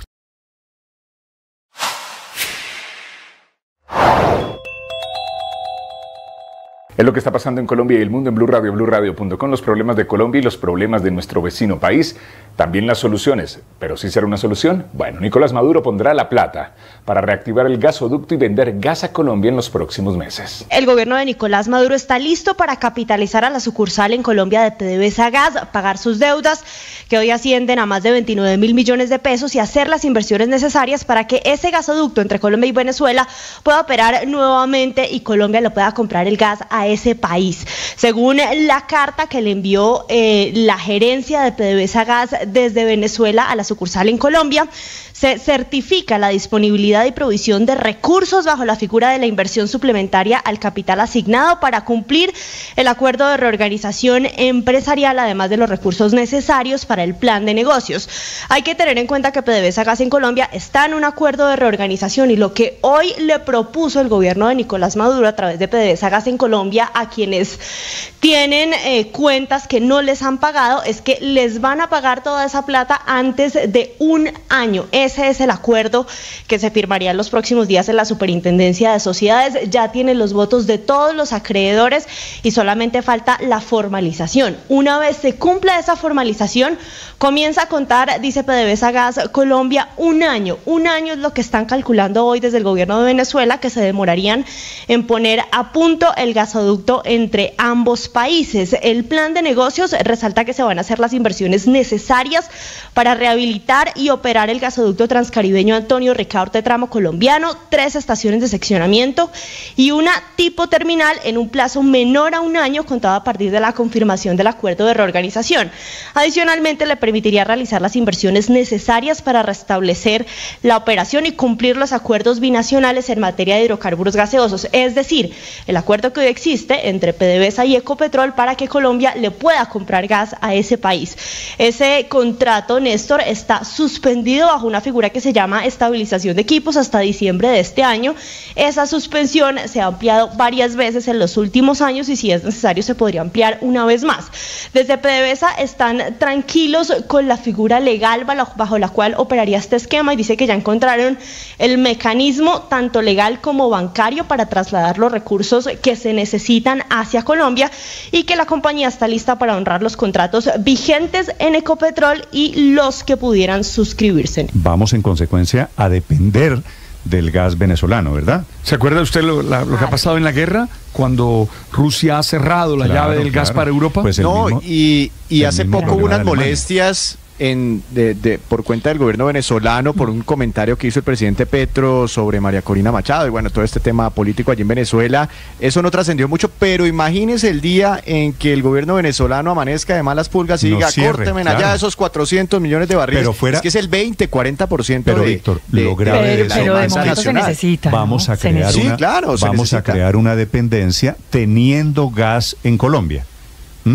Es lo que está pasando en Colombia y el mundo en Blue Radio, blue radio punto com, los problemas de Colombia y los problemas de nuestro vecino país, también las soluciones. ¿Pero sí será una solución? Bueno, Nicolás Maduro pondrá la plata para reactivar el gasoducto y vender gas a Colombia en los próximos meses. El gobierno de Nicolás Maduro está listo para capitalizar a la sucursal en Colombia de PDVSA Gas, pagar sus deudas, que hoy ascienden a más de veintinueve mil millones de pesos, y hacer las inversiones necesarias para que ese gasoducto entre Colombia y Venezuela pueda operar nuevamente y Colombia le pueda comprar el gas a ese país. Según la carta que le envió eh, la gerencia de PDVSA Gas desde Venezuela a la sucursal en Colombia, se certifica la disponibilidad y provisión de recursos bajo la figura de la inversión suplementaria al capital asignado para cumplir el acuerdo de reorganización empresarial, además de los recursos necesarios para el plan de negocios. Hay que tener en cuenta que PDVSA Gas en Colombia está en un acuerdo de reorganización, y lo que hoy le propuso el gobierno de Nicolás Maduro a través de PDVSA Gas en Colombia a quienes tienen eh, cuentas que no les han pagado es que les van a pagar toda esa plata antes de un año. Ese es el acuerdo que se firmaría en los próximos días en la Superintendencia de Sociedades. Ya tiene los votos de todos los acreedores y solamente falta la formalización. Una vez se cumpla esa formalización, comienza a contar, dice PDVSA Gas Colombia, un año. Un año es lo que están calculando hoy desde el gobierno de Venezuela, que se demorarían en poner a punto el gasoducto entre ambos países. El plan de negocios resalta que se van a hacer las inversiones necesarias para rehabilitar y operar el gasoducto transcaribeño Antonio Ricaurte tramo colombiano, tres estaciones de seccionamiento y una tipo terminal en un plazo menor a un año contado a partir de la confirmación del acuerdo de reorganización. Adicionalmente, le permitiría realizar las inversiones necesarias para restablecer la operación y cumplir los acuerdos binacionales en materia de hidrocarburos gaseosos, es decir, el acuerdo que hoy existe entre PDVSA y Ecopetrol para que Colombia le pueda comprar gas a ese país. Ese contrato, Néstor, está suspendido bajo una figura que se llama estabilización de equipos hasta diciembre de este año. Esa suspensión se ha ampliado varias veces en los últimos años y si es necesario se podría ampliar una vez más. Desde PDVSA están tranquilos con la figura legal bajo la cual operaría este esquema y dice que ya encontraron el mecanismo tanto legal como bancario para trasladar los recursos que se necesitan hacia Colombia y que la compañía está lista para honrar los contratos vigentes en Ecopetrol y los que pudieran suscribirse. Vamos en consecuencia a depender del gas venezolano, ¿verdad? ¿Se acuerda usted lo, la, lo que ha pasado en la guerra? Cuando Rusia ha cerrado la claro, llave del claro. gas para Europa. Pues no, mismo, y, y hace poco hubo unas molestias en, de, de, por cuenta del gobierno venezolano por un comentario que hizo el presidente Petro sobre María Corina Machado y bueno, todo este tema político allí en Venezuela. Eso no trascendió mucho, pero imagínese el día en que el gobierno venezolano amanezca de malas pulgas y no diga, córtenme claro. allá esos cuatrocientos millones de barriles. Pero fuera, es que es el veinte, cuarenta por ciento pero, de, Víctor, de, lo grave de, de, de la pero demanda de nacional. Se necesita, vamos ¿no? a crear se una, sí, claro, se vamos necesita. a crear una dependencia teniendo gas en Colombia. ¿Mm?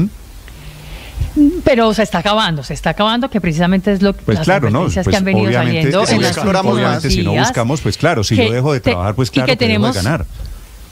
Pero se está acabando, se está acabando, que precisamente es lo que pues las claro, no, pues que han venido saliendo en las últimos días. Si no buscamos, pues claro, si yo dejo de trabajar, pues claro que, que tenemos, dejo de ganar.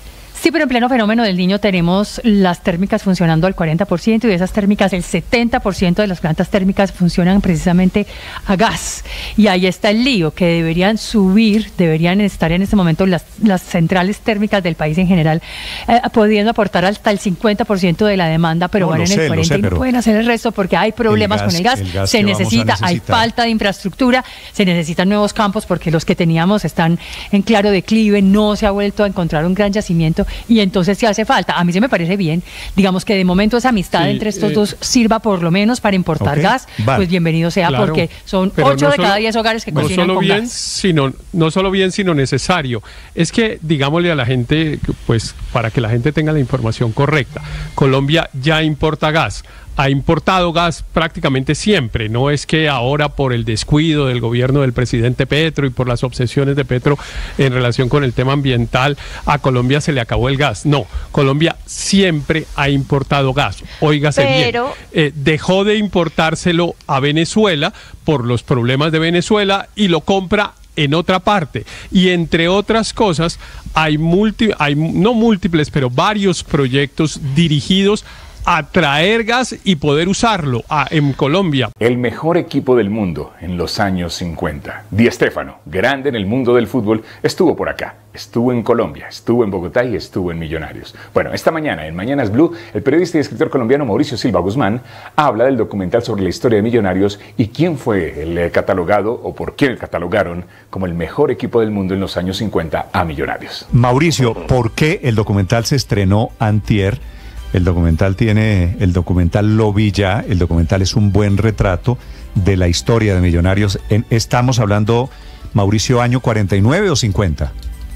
Sí, pero en pleno fenómeno del Niño tenemos las térmicas funcionando al cuarenta por ciento y de esas térmicas el setenta por ciento de las plantas térmicas funcionan precisamente a gas. Y ahí está el lío, que deberían subir, deberían estar en este momento las, las centrales térmicas del país en general, eh, pudiendo aportar hasta el cincuenta por ciento de la demanda, pero no, van en el sé, cuarenta por ciento sé, y no pueden hacer el resto porque hay problemas el gas, con el gas, el gas se necesita, hay falta de infraestructura, se necesitan nuevos campos porque los que teníamos están en claro declive, no se ha vuelto a encontrar un gran yacimiento y entonces sí hace falta. A mí se me parece bien, digamos que de momento esa amistad sí, entre estos eh, dos sirva por lo menos para importar okay, gas, vale. Pues bienvenido sea, claro, porque son ocho no de solo, cada diez hogares que no cocinan solo con bien, gas. Sino, no solo bien, sino necesario. Es que digámosle a la gente, pues para que la gente tenga la información correcta, Colombia ya importa gas. Ha importado gas prácticamente siempre, no es que ahora por el descuido del gobierno del presidente Petro y por las obsesiones de Petro en relación con el tema ambiental a Colombia se le acabó el gas. No, Colombia siempre ha importado gas. Óigase Pero... bien, eh, dejó de importárselo a Venezuela por los problemas de Venezuela y lo compra en otra parte, y entre otras cosas hay, multi, hay no múltiples, pero varios proyectos dirigidos a traer gas y poder usarlo a, en Colombia. El mejor equipo del mundo en los años cincuenta. Di Stéfano, grande en el mundo del fútbol, estuvo por acá, estuvo en Colombia, estuvo en Bogotá y estuvo en Millonarios. Bueno, esta mañana en Mañanas Blue, el periodista y escritor colombiano Mauricio Silva Guzmán habla del documental sobre la historia de Millonarios y quién fue el catalogado o por quién el catalogaron como el mejor equipo del mundo en los años cincuenta a Millonarios. Mauricio, ¿por qué el documental se estrenó antier? El documental tiene, el documental lo vi ya, el documental es un buen retrato de la historia de Millonarios. En, estamos hablando, Mauricio, ¿año cuarenta y nueve o cincuenta?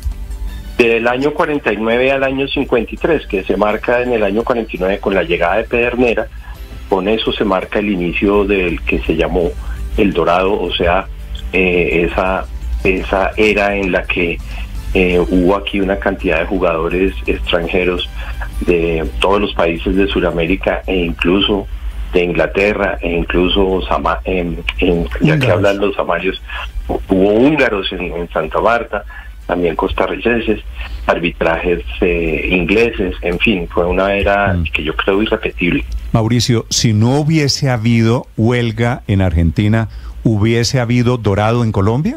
Del año cuarenta y nueve al año cincuenta y tres, que se marca en el año cuarenta y nueve con la llegada de Pedernera. Con eso se marca el inicio del que se llamó El Dorado, o sea, eh, esa, esa era en la que eh, hubo aquí una cantidad de jugadores extranjeros de todos los países de Sudamérica e incluso de Inglaterra e incluso en, en, ya que hablan los samarios, hubo húngaros en, en Santa Marta, también costarricenses, arbitrajes eh, ingleses, en fin, fue una era mm. que yo creo irrepetible. Mauricio, si no hubiese habido huelga en Argentina, ¿hubiese habido Dorado en Colombia?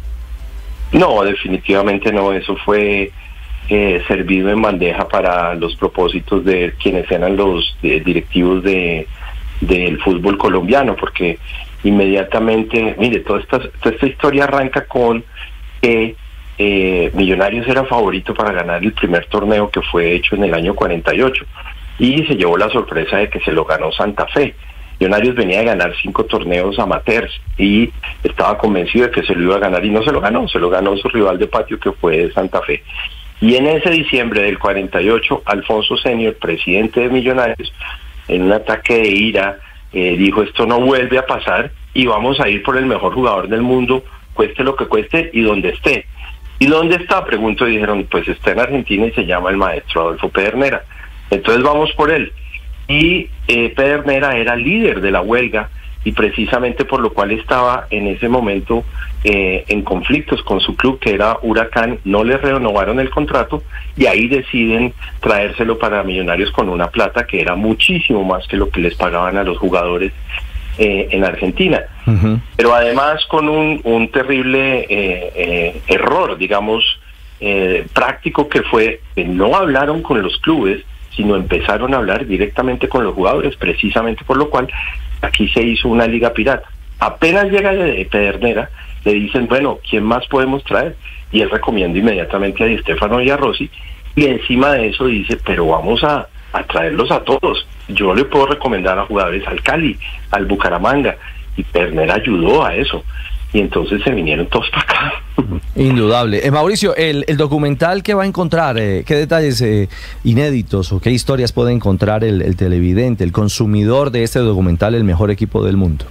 No, definitivamente no, eso fue Eh, servido en bandeja para los propósitos de quienes eran los de, directivos de del fútbol colombiano, porque inmediatamente, mire, toda esta, toda esta historia arranca con que eh, Millonarios era favorito para ganar el primer torneo que fue hecho en el año cuarenta y ocho y se llevó la sorpresa de que se lo ganó Santa Fe. Millonarios venía de ganar cinco torneos amateurs y estaba convencido de que se lo iba a ganar y no se lo ganó, se lo ganó su rival de patio que fue Santa Fe. Y en ese diciembre del cuarenta y ocho, Alfonso Senior, presidente de Millonarios, en un ataque de ira, eh, dijo esto no vuelve a pasar y vamos a ir por el mejor jugador del mundo, cueste lo que cueste y donde esté. ¿Y dónde está? Pregunto, y dijeron, pues está en Argentina y se llama el maestro Adolfo Pedernera. Entonces vamos por él. Y eh, Pedernera era líder de la huelga y precisamente por lo cual estaba en ese momento eh, en conflictos con su club, que era Huracán. No le renovaron el contrato y ahí deciden traérselo para Millonarios con una plata que era muchísimo más que lo que les pagaban a los jugadores eh, en Argentina. Uh-huh. Pero además con un, un terrible eh, eh, error, digamos, eh, práctico, que fue que no hablaron con los clubes, sino empezaron a hablar directamente con los jugadores, precisamente por lo cual aquí se hizo una liga pirata. Apenas llega de Pedernera, le dicen, bueno, ¿quién más podemos traer? Y él recomienda inmediatamente a Di Stéfano y a Rossi, y encima de eso dice, pero vamos a, a traerlos a todos. Yo le puedo recomendar a jugadores al Cali, al Bucaramanga, y Pedernera ayudó a eso. Y entonces se vinieron todos para acá. Indudable. Eh, Mauricio, el, el documental que va a encontrar, eh, ¿qué detalles eh, inéditos o qué historias puede encontrar el, el televidente, el consumidor de este documental, El Mejor Equipo del Mundo?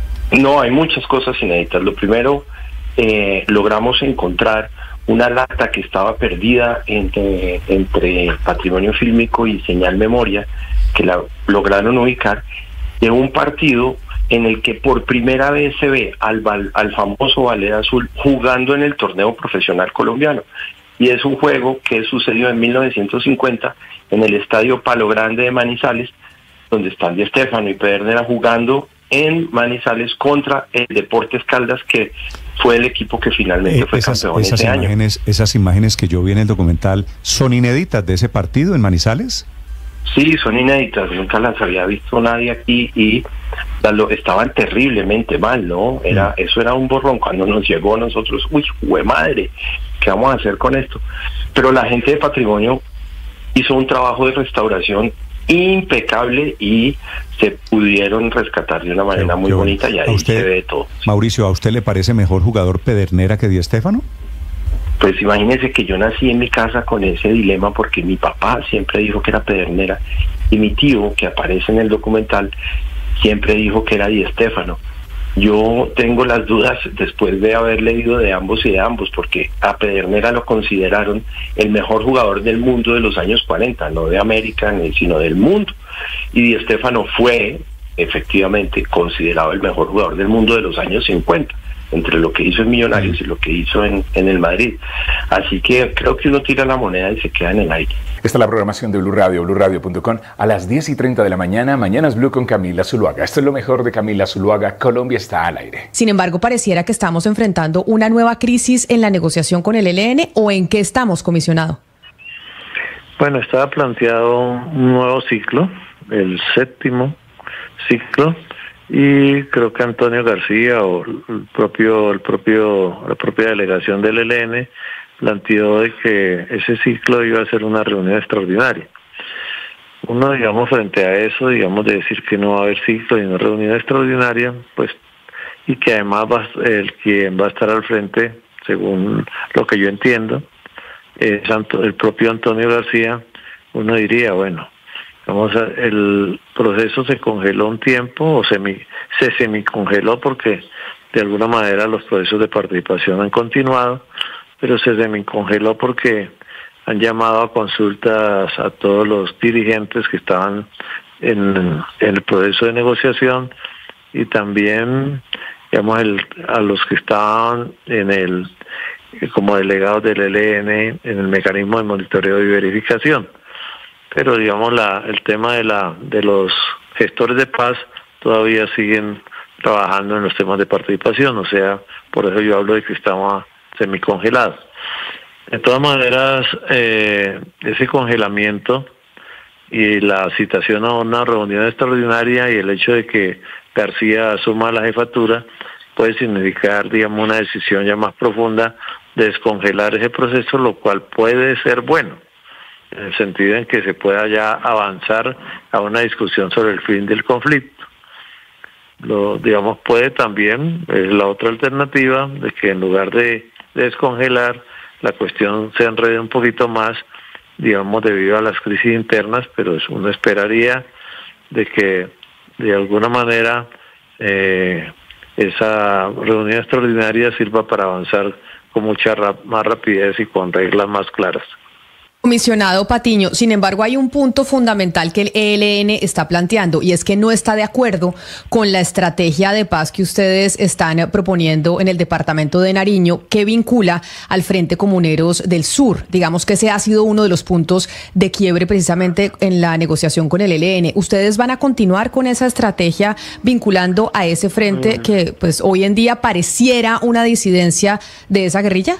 No, hay muchas cosas inéditas. Lo primero, eh, logramos encontrar una lata que estaba perdida entre, entre Patrimonio Fílmico y Señal Memoria, que la lograron ubicar, de un partido en el que por primera vez se ve al, al famoso Ballet Azul jugando en el torneo profesional colombiano. y es un juego que sucedió en mil novecientos cincuenta en el Estadio Palo Grande de Manizales, donde están Di Stéfano y Pedernera jugando en Manizales contra el Deportes Caldas, que fue el equipo que finalmente eh, fue esas, campeón esas ese imágenes, año. Esas imágenes que yo vi en el documental, ¿son inéditas de ese partido en Manizales? Sí, son inéditas, nunca las había visto nadie aquí y lo, estaban terriblemente mal, ¿no? Era, eso era un borrón. Cuando nos llegó a nosotros, uy, jue madre, ¿qué vamos a hacer con esto? Pero la gente de Patrimonio hizo un trabajo de restauración impecable y se pudieron rescatar de una manera muy bonita y ahí usted, se ve todo. Mauricio, ¿a usted le parece mejor jugador Pedernera que Di Stéfano? Pues imagínese que yo nací en mi casa con ese dilema porque mi papá siempre dijo que era Pedernera y mi tío, que aparece en el documental, siempre dijo que era Di Stéfano. Yo tengo las dudas después de haber leído de ambos y de ambos, porque a Pedernera lo consideraron el mejor jugador del mundo de los años cuarenta, no de América, sino del mundo. Y Di Stéfano fue, efectivamente, considerado el mejor jugador del mundo de los años cincuenta, entre lo que hizo en Millonarios y lo que hizo en, en el Madrid. Así que creo que uno tira la moneda y se queda en el aire. Esta es la programación de Blue Radio, blue radio punto com. A las diez y treinta de la mañana, Mañanas Blue con Camila Zuluaga. Esto es lo mejor de Camila Zuluaga. Colombia está al aire. Sin embargo, pareciera que estamos enfrentando una nueva crisis en la negociación con el E L N, ¿o en qué estamos, comisionado? Bueno, estaba planteado un nuevo ciclo, el séptimo ciclo, y creo que Antonio García o el propio, el propio, la propia delegación del E L N planteó de que ese ciclo iba a ser una reunión extraordinaria. Uno, digamos, frente a eso, digamos, de decir que no va a haber ciclo y una reunión extraordinaria, pues, y que además va, el quien va a estar al frente, según lo que yo entiendo, es el propio Antonio García. Uno diría, bueno, vamos a, el proceso se congeló un tiempo, o semi, se semicongeló porque de alguna manera los procesos de participación han continuado, pero se semicongeló porque han llamado a consultas a todos los dirigentes que estaban en, en el proceso de negociación y también, digamos, el, a los que estaban en el como delegados del E L N en el mecanismo de monitoreo y verificación. Pero digamos la el tema de la de los gestores de paz todavía siguen trabajando en los temas de participación, o sea, por eso yo hablo de que estamos semicongelados. De todas maneras, eh, ese congelamiento y la citación a una reunión extraordinaria y el hecho de que García asuma la jefatura puede significar, digamos, una decisión ya más profunda de descongelar ese proceso, lo cual puede ser bueno, en el sentido en que se pueda ya avanzar a una discusión sobre el fin del conflicto. Lo, digamos, puede también, es la otra alternativa, de que en lugar de descongelar, la cuestión se enrede un poquito más, digamos, debido a las crisis internas, pero uno esperaría de que de alguna manera eh, esa reunión extraordinaria sirva para avanzar con mucha ra- más rapidez y con reglas más claras. Comisionado Patiño, sin embargo, hay un punto fundamental que el E L N está planteando y es que no está de acuerdo con la estrategia de paz que ustedes están proponiendo en el departamento de Nariño, que vincula al Frente Comuneros del Sur. Digamos que ese ha sido uno de los puntos de quiebre precisamente en la negociación con el E L N. ¿Ustedes van a continuar con esa estrategia vinculando a ese frente que pues hoy en día pareciera una disidencia de esa guerrilla?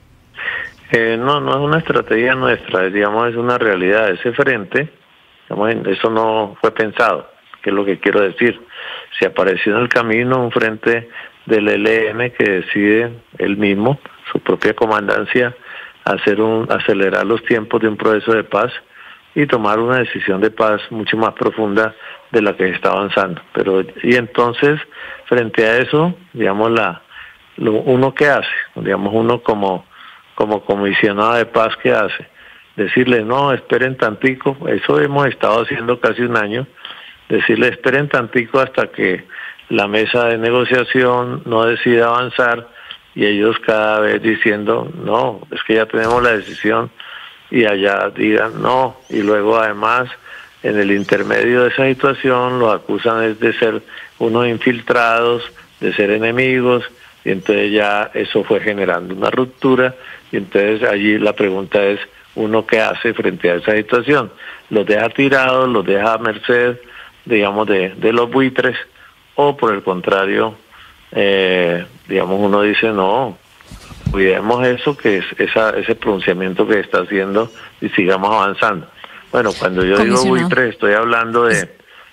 Eh, no, no es una estrategia nuestra, digamos, es una realidad. Ese frente, digamos, eso no fue pensado, que es lo que quiero decir. Se apareció en el camino un frente del E L N que decide él mismo, su propia comandancia, hacer un acelerar los tiempos de un proceso de paz y tomar una decisión de paz mucho más profunda de la que se está avanzando. Pero y entonces, frente a eso, digamos, la lo, uno que hace, digamos, uno como como comisionado de paz, que hace, decirle no, esperen tantico, eso hemos estado haciendo casi un año, decirle esperen tantico hasta que la mesa de negociación no decida avanzar y ellos cada vez diciendo no, es que ya tenemos la decisión y allá digan no, y luego además en el intermedio de esa situación los acusan es de ser unos infiltrados, de ser enemigos, y entonces ya eso fue generando una ruptura, y entonces allí la pregunta es, ¿uno qué hace frente a esa situación? ¿Los deja tirados, los deja a merced, digamos, de, de los buitres, o por el contrario, eh, digamos, uno dice, no, cuidemos eso, que es esa, ese pronunciamiento que está haciendo, y sigamos avanzando? Bueno, cuando yo digo buitres, estoy hablando de,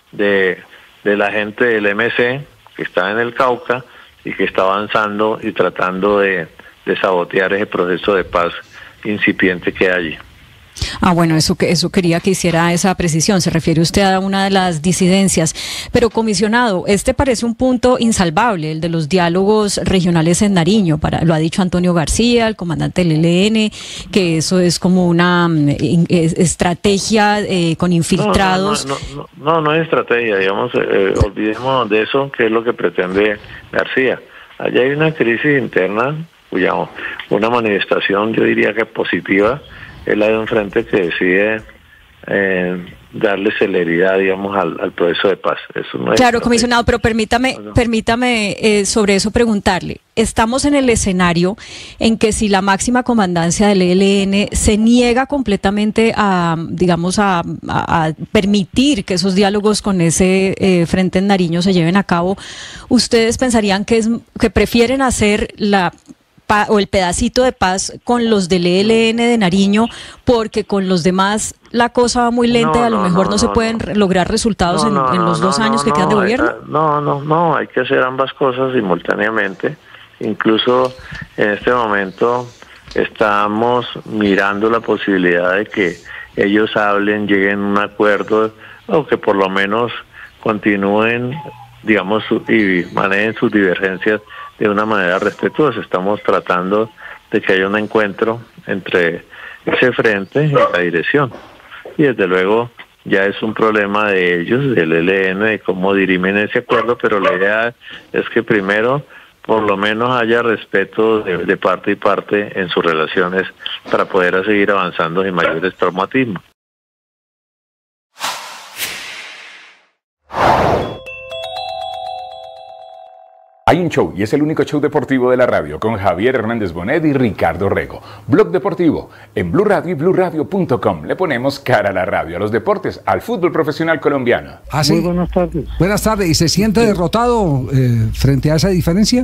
de, de la gente del M C, que está en el Cauca, y que está avanzando y tratando de, de sabotear ese proceso de paz incipiente que hay allí. Ah, bueno, eso que eso quería que hiciera esa precisión. Se refiere usted a una de las disidencias. Pero, comisionado, este parece un punto insalvable, el de los diálogos regionales en Nariño. Para, lo ha dicho Antonio García, el comandante del E L N, que eso es como una eh, estrategia eh, con infiltrados. No, no, no, no, no, no es estrategia, digamos, eh, olvidemos de eso, que es lo que pretende García. Allá hay una crisis interna, cuya una manifestación, yo diría que positiva, es la de un frente que decide eh, darle celeridad, digamos, al, al proceso de paz. Eso no es claro, comisionado, pero permítame, no. permítame eh, sobre eso preguntarle. Estamos en el escenario en que si la máxima comandancia del E L N se niega completamente a, digamos, a, a, a permitir que esos diálogos con ese eh, frente en Nariño se lleven a cabo, ¿ustedes pensarían que es que prefieren hacer la o el pedacito de paz con los del E L N de Nariño, porque con los demás la cosa va muy lenta no, y a lo no, mejor no, no se no, pueden no. lograr resultados no, no, en, en los no, dos no, años no, que quedan de gobierno? No, no, no, hay que hacer ambas cosas simultáneamente. Incluso en este momento estamos mirando la posibilidad de que ellos hablen, lleguen a un acuerdo, o que por lo menos continúen, digamos, y manejen sus divergencias de una manera respetuosa. Estamos tratando de que haya un encuentro entre ese frente y la dirección. Y desde luego ya es un problema de ellos, del E L N, de cómo dirimen ese acuerdo, pero la idea es que primero por lo menos haya respeto de, de parte y parte en sus relaciones para poder seguir avanzando sin mayores traumatismos. Hay un show, y es el único show deportivo de la radio, con Javier Hernández Bonet y Ricardo Rego. Blog Deportivo, en Blue Radio y blue radio punto com. Le ponemos cara a la radio, a los deportes, al fútbol profesional colombiano. ¿Ah, sí? Muy buenas tardes. Buenas tardes. ¿Y se siente derrotado eh, frente a esa diferencia?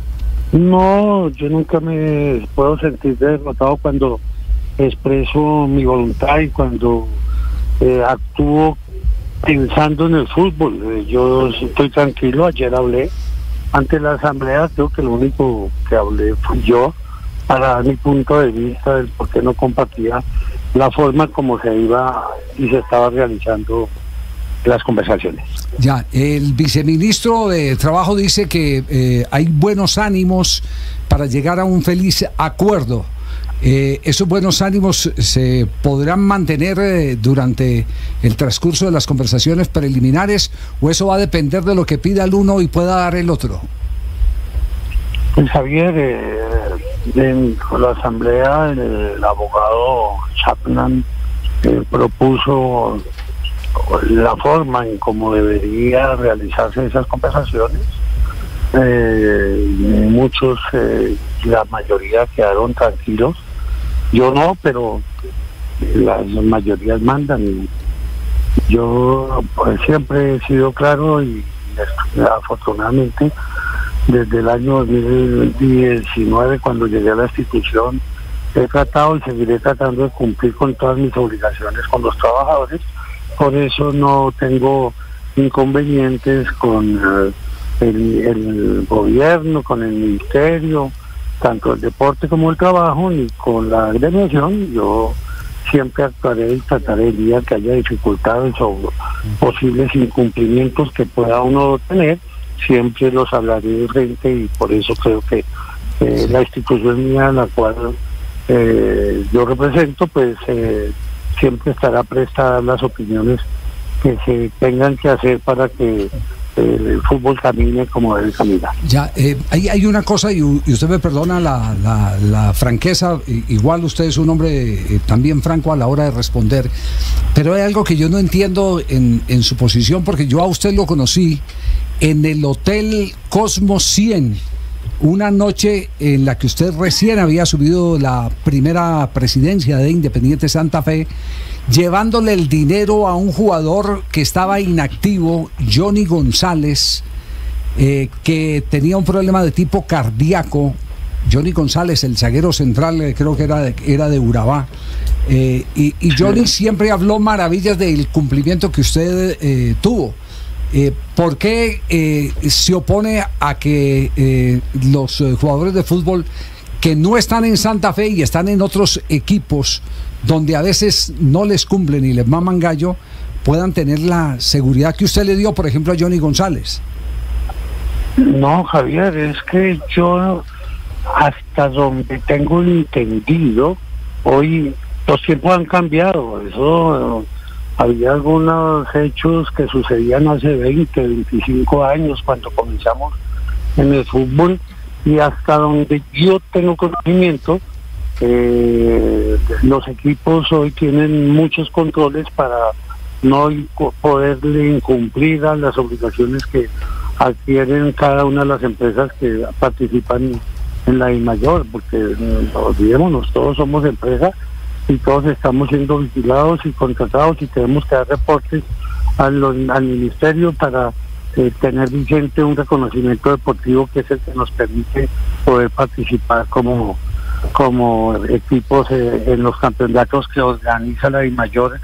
No, yo nunca me puedo sentir derrotado cuando expreso mi voluntad y cuando eh, actúo pensando en el fútbol. Eh, yo estoy tranquilo. Ayer hablé ante la asamblea, creo que lo único que hablé fui yo para dar mi punto de vista del por qué no compartía la forma como se iba y se estaba realizando las conversaciones. Ya, el viceministro de Trabajo dice que eh, hay buenos ánimos para llegar a un feliz acuerdo. Eh, ¿Esos buenos ánimos se podrán mantener eh, durante el transcurso de las conversaciones preliminares, o eso va a depender de lo que pida el uno y pueda dar el otro? Pues Javier, eh, en la asamblea el, el abogado Chapman eh, propuso la forma en cómo debería realizarse esas conversaciones. Eh, muchos, eh, la mayoría quedaron tranquilos. Yo no, pero las mayorías mandan. Yo pues, siempre he sido claro y afortunadamente desde el año dos mil diecinueve, cuando llegué a la institución, he tratado y seguiré tratando de cumplir con todas mis obligaciones con los trabajadores. Por eso no tengo inconvenientes con uh, el, el gobierno, con el ministerio, tanto el deporte como el trabajo, ni con la agremiación. Yo siempre actuaré y trataré el día que haya dificultades o posibles incumplimientos que pueda uno tener, siempre los hablaré de frente, y por eso creo que eh, la institución mía, la cual eh, yo represento, pues eh, siempre estará presta a dar las opiniones que se tengan que hacer para que el fútbol camine como debe caminar. Ya, eh, hay, hay una cosa, y, y usted me perdona la, la, la franqueza, igual usted es un hombre eh, también franco a la hora de responder, pero hay algo que yo no entiendo en, en su posición, porque yo a usted lo conocí en el Hotel Cosmos cien, una noche en la que usted recién había subido la primera presidencia de Independiente Santa Fe, llevándole el dinero a un jugador que estaba inactivo, Johnny González, eh, que tenía un problema de tipo cardíaco. Johnny González, el zaguero central, eh, creo que era de, era de Urabá. Eh, y, y Johnny siempre habló maravillas del cumplimiento que usted eh, tuvo. Eh, ¿Por qué eh, se opone a que eh, los eh, jugadores de fútbol que no están en Santa Fe y están en otros equipos donde a veces no les cumplen y les maman gallo, puedan tener la seguridad que usted le dio, por ejemplo, a Johnny González? No, Javier, es que yo, hasta donde tengo entendido, hoy los tiempos han cambiado. Eso, había algunos hechos que sucedían hace veinte, veinticinco años cuando comenzamos en el fútbol, y hasta donde yo tengo conocimiento, eh, los equipos hoy tienen muchos controles para no poderle incumplir a las obligaciones que adquieren cada una de las empresas que participan en la DIMAYOR, porque no olvidémonos, todos somos empresas y todos estamos siendo vigilados y contratados y tenemos que dar reportes al, al ministerio para eh, tener vigente un reconocimiento deportivo que es el que nos permite poder participar como como equipos eh, en los campeonatos que organiza la DIMAYOR,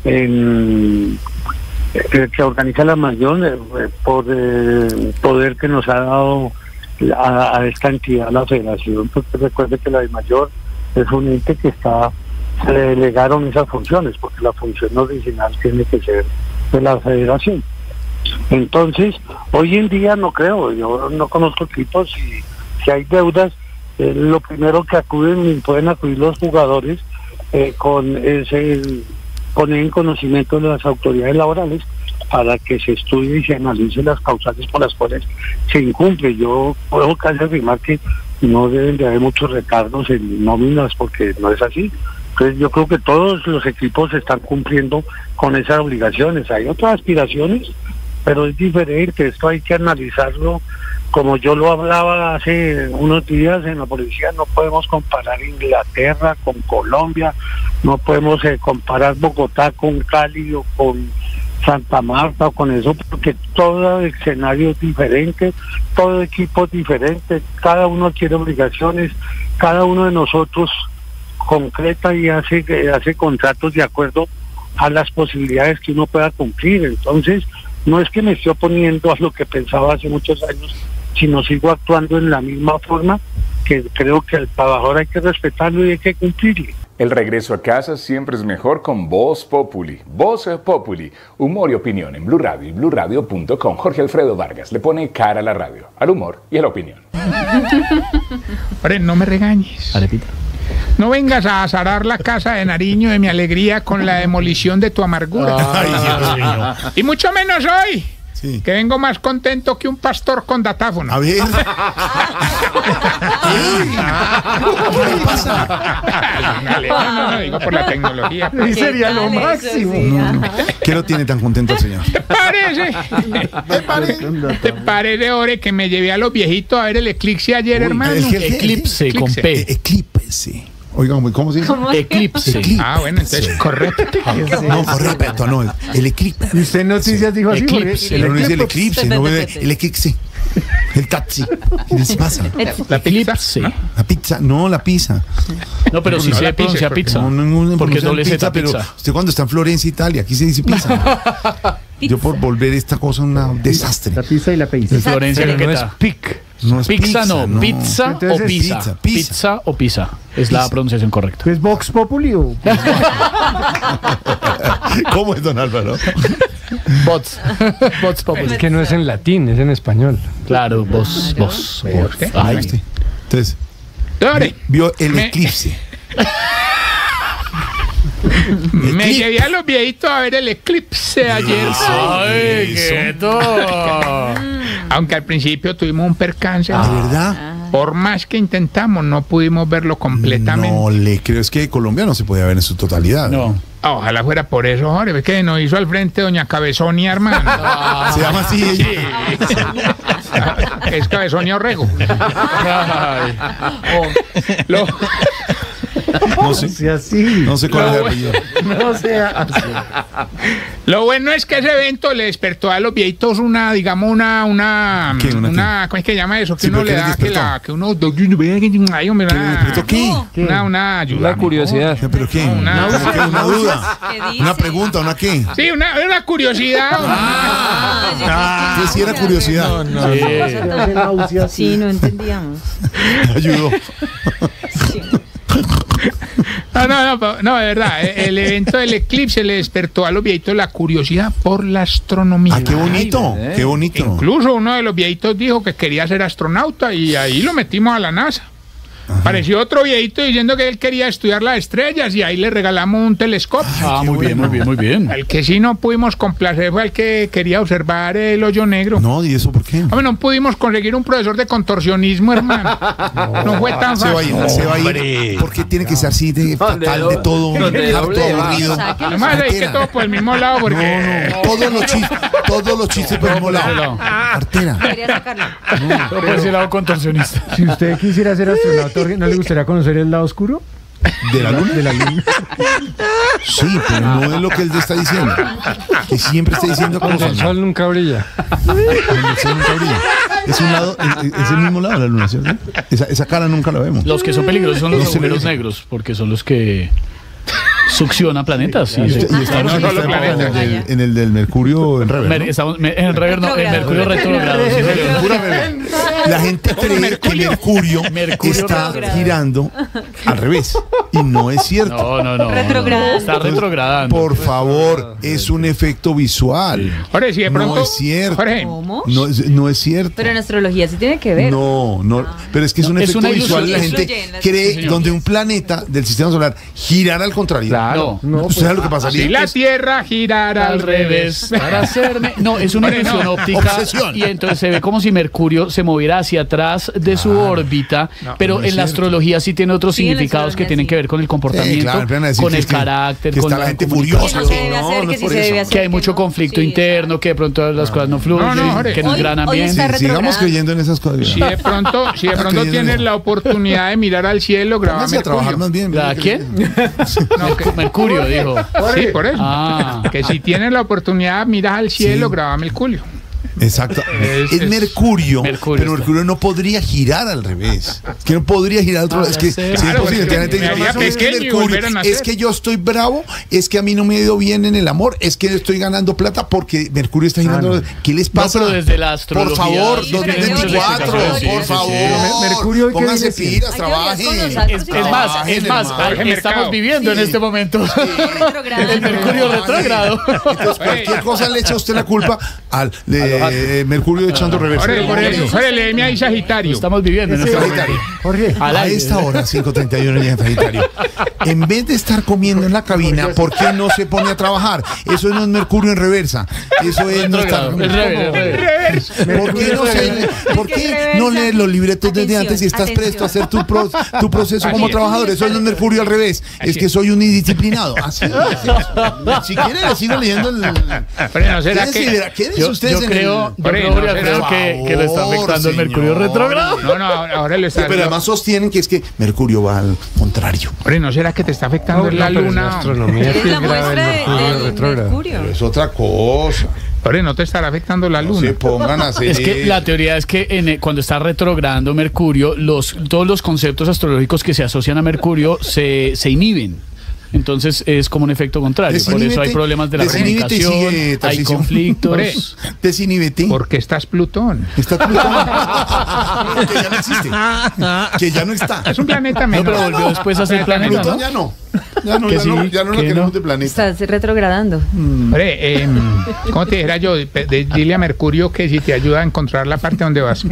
en eh, que organiza la mayor eh, por el poder que nos ha dado a, a esta entidad, la federación, porque recuerde que la DIMAYOR es un ente que está, se le delegaron esas funciones, porque la función original tiene que ser de la federación. Entonces, hoy en día no creo, yo no conozco equipos, y si hay deudas, eh, lo primero que acuden y pueden acudir los jugadores eh, con ese poner en conocimiento de las autoridades laborales para que se estudie y se analice las causales por las cuales se incumple. Yo puedo casi afirmar que no deben de haber muchos retardos en nóminas, porque no es así. Entonces yo creo que todos los equipos están cumpliendo con esas obligaciones. Hay otras aspiraciones, pero es diferente. Esto hay que analizarlo. Como yo lo hablaba hace unos días en la policía, no podemos comparar Inglaterra con Colombia, no podemos eh, comparar Bogotá con Cali o con Santa Marta o con eso, porque todo escenario es diferente, todo equipo es diferente, cada uno tiene obligaciones, cada uno de nosotros concreta y hace, hace contratos de acuerdo a las posibilidades que uno pueda cumplir. Entonces, no es que me esté oponiendo a lo que pensaba hace muchos años, sino sigo actuando en la misma forma, que creo que al trabajador hay que respetarlo y hay que cumplirle. El regreso a casa siempre es mejor con Voz Populi. Voz Populi, humor y opinión en Blue Radio y blue radio punto com. Jorge Alfredo Vargas le pone cara a la radio, al humor y a la opinión. Hombre, no me regañes. Arepita. No vengas a azarar la casa de Nariño de mi alegría con la demolición de tu amargura. Ay, Dios mío. Y mucho menos hoy. Sí. Que vengo más contento que un pastor con datáfono. A ver. ¿Qué pasa? No, no, no, digo por la tecnología. Sí, sería lo máximo. No, no. ¿Qué lo tiene tan contento el señor? ¿Te parece? ¿Te parece? ¿Te parece, Ore, que me llevé a los viejitos a ver el eclipse ayer, Uy, hermano? El, el, el, eclipse, eclipse con P. Eclipse. Oiga, ¿cómo se dice? ¿Cómo? Eclipse. Eclipse. Ah, bueno, entonces correcto. No, correcto, no, el eclipse. ¿Y usted en noticias dijo así? Eclipse. El eclipse, el eclipse, no el eclipse. El taxi. ¿Qué les pasa? La pizza. Sí. La pizza, no, la pizza. No, pero si no, se pronuncia pizza. No, no, no, porque es doble pizza, Z pizza. Pero usted cuando está en Florencia, Italia, aquí se dice pizza. Yo por volver esta cosa un desastre. La pizza y la pizza. En Florencia no es pic. No es pizza, pizza, no, no. Pizza o pizza. Pizza, pizza. Pizza o pizza. Es pizza. La pronunciación correcta. ¿Es Vox Populi o...? ¿Cómo es, don Álvaro? Bots. Bots Populi. Es que no es en latín, es en español. Claro, vos, vos. Ay. Entonces, Dore, vio el me... eclipse. Me llevé a los viejitos a ver el eclipse ayer. ¡Ay, qué todo! Aunque al principio tuvimos un percance. ¿De verdad? Por más que intentamos, no pudimos verlo completamente. No le creo, es que Colombia no se podía ver en su totalidad. No. Ojalá fuera por eso, Jorge. ¿Ves que nos hizo al frente doña Cabezonia, hermano? Se llama así ella. Sí. es Cabezoña Orrego. Ay. Oh. Lo... No sé, así. No sé cuál es el apellido. No sea así. Lo bueno es que ese evento le despertó a los viejitos una, digamos, una, una, ¿Qué, una, una ¿cómo es que llama eso? Que Sí, uno ¿pero le qué da, les que despertó? la, que uno, ay, hombre, una, ¿Qué? una, una ayuda. Una curiosidad. ¿Pero qué? Una, ¿Una, qué? ¿Una duda? dice? ¿Una pregunta? ¿Una qué? Sí, una, una curiosidad. Ah, ¿qué si era curiosidad? No, no, Sí. no. Sí, no entendíamos. Ayudó. No, no, no, no, de verdad, el evento del eclipse le despertó a los viejitos la curiosidad por la astronomía. Ah, qué bonito, Ay, qué bonito. Incluso uno de los viejitos dijo que quería ser astronauta y ahí lo metimos a la NASA. Apareció otro viejito diciendo que él quería estudiar las estrellas y ahí le regalamos un telescopio. Ah, muy bien, muy bien, muy bien. El que sí no pudimos complacer fue el que quería observar el hoyo negro. No, ¿y eso por qué? Hombre, no pudimos conseguir un profesor de contorsionismo, hermano. No, no fue tan Se va a fácil. ir, se va a ir. ¿Por qué tiene que ser así de fatal de todo? Harto aburrido. Además, hay que todo por el mismo lado porque... No, no, todos los chistes, todos los chistes por el mismo lado. Artera. No, por ese lado contorsionista. Si usted quisiera ser astronauta, ¿no le gustaría conocer el lado oscuro? ¿De la luna? De la luna. Sí, pero no es lo que él está diciendo. Que siempre está diciendo Donde cosas. el sol nunca brilla. Donde el sol nunca brilla. Es un lado, es, es el mismo lado de la luna, ¿cierto? Esa, esa cara nunca la vemos. Los que son peligrosos son los No se agujeros ve. negros, porque son los que succionan planetas. Y, Y, se- usted- y estamos en, esta época en, el del, en el del Mercurio en reverso. Mer- estamos me- en el rever, no, en Mercurio retrogrado. sí, señor. Pura rever. La gente cree que Mercurio, Mercurio está retrogrado. girando al revés. Y no es cierto. No, no, no. Retrogradando. Está retrogradando. Por favor, es un efecto visual. Jorge, si de pronto... No es cierto. Jorge, ¿Cómo? No es, no es cierto. Pero en astrología sí tiene que ver. No, no, pero es que es un No, es efecto una visual. La ilusión. gente Influye en la- cree Sí, señor. donde un planeta del sistema solar girara al contrario. Claro. No, ¿usted sabe lo que pasaría? si la Tierra girara Al revés. Para hacerme. No, es una Hombre, no. ilusión óptica. Obsesión. Y entonces se ve como si Mercurio se moviera hacia atrás de su órbita. No, pero no es en la cierto. astrología sí tiene otros Sí, en la significados que astrología tienen sí. que ver con el comportamiento, Sí, claro, empiezan a decir con que el es que- carácter, que con está la gente comunicación. furiosa. Que no se debe No, hacer, no que es sí por se eso. debe hacer. Que hay mucho no. conflicto Sí, interno, que de pronto las cosas no fluyen, No, no, Jorge. que no es Hoy- gran hoy ambiente. está Sí, sigamos retrogrado. creyendo en esas cosas. Si de pronto, si de Está pronto creyendo tienes en la oportunidad de mirar al cielo, graba Póngase a trabajar más Mercurio. bien. ¿La quién? No, que- Mercurio, dijo. Sí, por eso. Ah. Que si tienes la oportunidad, miras al cielo, Sí. graba Mercurio. Exacto. Es- Es, es- Mercurio, Mercurio pero está. Mercurio no podría girar al revés. Es que no podría girar al otro lado. Es que, sí. sí, es Claro, posible. es que La gente me dice, haría "No, es que pequeño y Mercurio, volver a nacer". es que yo estoy bravo, es que a mí no me ha ido bien en el amor, es que estoy ganando plata porque Mercurio está girando. Ah, no. ¿Qué les No, pasa? pero desde la Por astrología. favor, sí, dos mil tiene muchas veinticuatro, explicaciones. por Sí, sí, favor. sí. Mercurio, ¿qué Pónganse viene siendo? pilas, Hay que ver con los trabajen. astros Es, y es todo. más, Trabajen, es más, hermano. ahí Jorge estamos Mercado. viviendo en Sí. este momento Retrogrado. el Mercurio retrogrado. Entonces, cualquier cosa le echa a usted la culpa al de Mercurio echando reverso. Jorge, por eso, Jorge, léeme ahí Sagitario. Estamos viviendo en Ese este Sagitario. momento. Jorge, Al A aire. esta hora, cinco treinta y uno ya en Sagitario. En vez de estar comiendo en la cabina, ¿por qué no se pone a trabajar? Eso no es Mercurio en reversa. Eso es no estar. El revés, el revés. ¿Por qué no, se- ¿por qué no leer los libretos desde Atención, antes y estás atención. presto a hacer tu, pro- tu proceso Así como es. trabajador? Eso no es Mercurio al revés. Es que soy un indisciplinado. Así es. Si quiere, le sigo leyendo el. Pero no será ¿Qué que... decide- ¿Qué dice Yo, usted yo en creo, el- yo Jorge, creo, no, creo será- que, que lo está Por afectando el favor, Mercurio señor. retrógrado. No, no, ahora ahora le Sí, está... pero además sostienen que es que Mercurio va al contrario. Hombre, ¿no será que te está afectando no, la pero en luna? la astronomía Eres sí la es grave el muestra de- Mercurio del retrógrado. Mercurio. Pero es otra cosa. Hombre, ¿no te estará afectando la No luna? se pongan a hacer Es que la teoría es que en el- cuando está retrogradando Mercurio, los, todos los conceptos astrológicos que se asocian a Mercurio se, se inhiben. Entonces es como un efecto contrario. Por eso hay Desinhíbete- problemas de la desinhíbete y comunicación, sigue, hay Tarcisio. conflictos. Hombre, Desinhíbete. Porque estás Plutón. Está Plutón. Que ya no existe. Que ya no está. Es un planeta No, menor. pero volvió después a ser planeta, Plutón ¿no? ya no. Ya no, Que ya no, sí, ya no lo que queremos no. de planeta. Estás retrogradando. Hombre, eh, ¿cómo te dijera yo? De- de- dile a Mercurio que si te ayuda a encontrar la parte donde vas.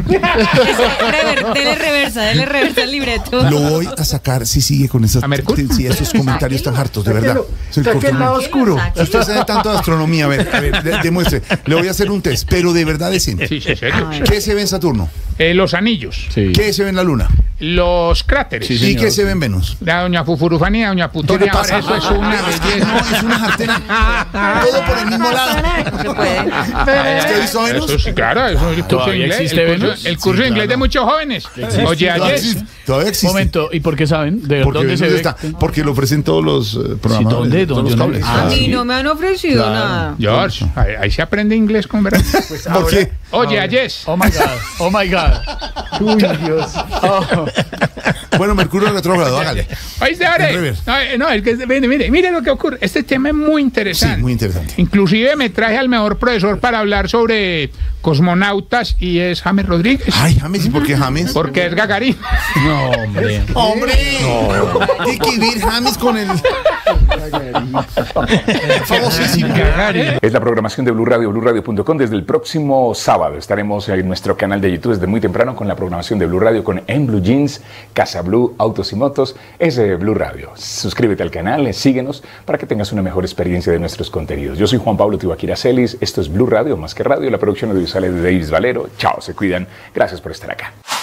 Rever- dele reversa, dele reversa al libreto. Lo voy a sacar si sigue con esas, sí, esos comentarios tan hartos, de verdad. Soy Saque el lado cortamente. oscuro. Usted sabe tanto de astronomía, a ver, a ver, de- demuestre. Le voy a hacer un test, pero de verdad decente. Sí, sí, serio. ¿Qué se ve en Saturno? Eh, los anillos. ¿Qué se ve en la luna? Los cráteres. ¿Y qué se ve en Venus? La doña Fufurufanía, doña Putonia. ¿Qué le pasa? Eso es una belleza. No, es una sartén. Todo por el mismo lado. No se puede. ¿Usted ha visto Venus? Eso sí, claro. Eso es el curso de ¿Todavía inglés. existe El curso, Venus? el curso Sí, de inglés claro. de muchos jóvenes. Existe. Oye, Todavía ayer. existe. Todavía existe. Momento, ¿y por qué saben? ¿De Porque dónde se Venus ve? está- porque lo ofrecen todos los eh, programadores. ¿dónde? todos ¿Dónde? los Yo no- cables. A mí Sí. no me han ofrecido Claro. nada. George, ahí, ahí se aprende inglés con verdad. ¿Por qué? Oye, ayer. Oh my God, oh my God. Uy, Dios. Oh. Bueno, Mercurio retrógrado, hágale. ¿Oíste, En Ore? reversa. No, eh, no, el que, mire, mire, mire lo que ocurre. Este tema es muy interesante. Sí, muy interesante. Inclusive me traje al mejor profesor para hablar sobre cosmonautas y es James Rodríguez. Ay, James, ¿y por qué James? Porque es Gagarín. No, hombre. ¡Hombre! Tiene que vivir James con el... famosísimo. Es la programación de Blue Radio, blue radio punto com. Desde el próximo sábado estaremos en nuestro canal de YouTube desde muy temprano con la programación de Blue Radio con En Blue Jeans, Casa Blue, Autos y Motos. Es de Blue Radio. Suscríbete al canal, síguenos para que tengas una mejor experiencia de nuestros contenidos. Yo soy Juan Pablo Tibaquira Celis. Esto es Blue Radio, más que radio. La producción audiovisual es de Davis Valero. Chao, se cuidan. Gracias por estar acá.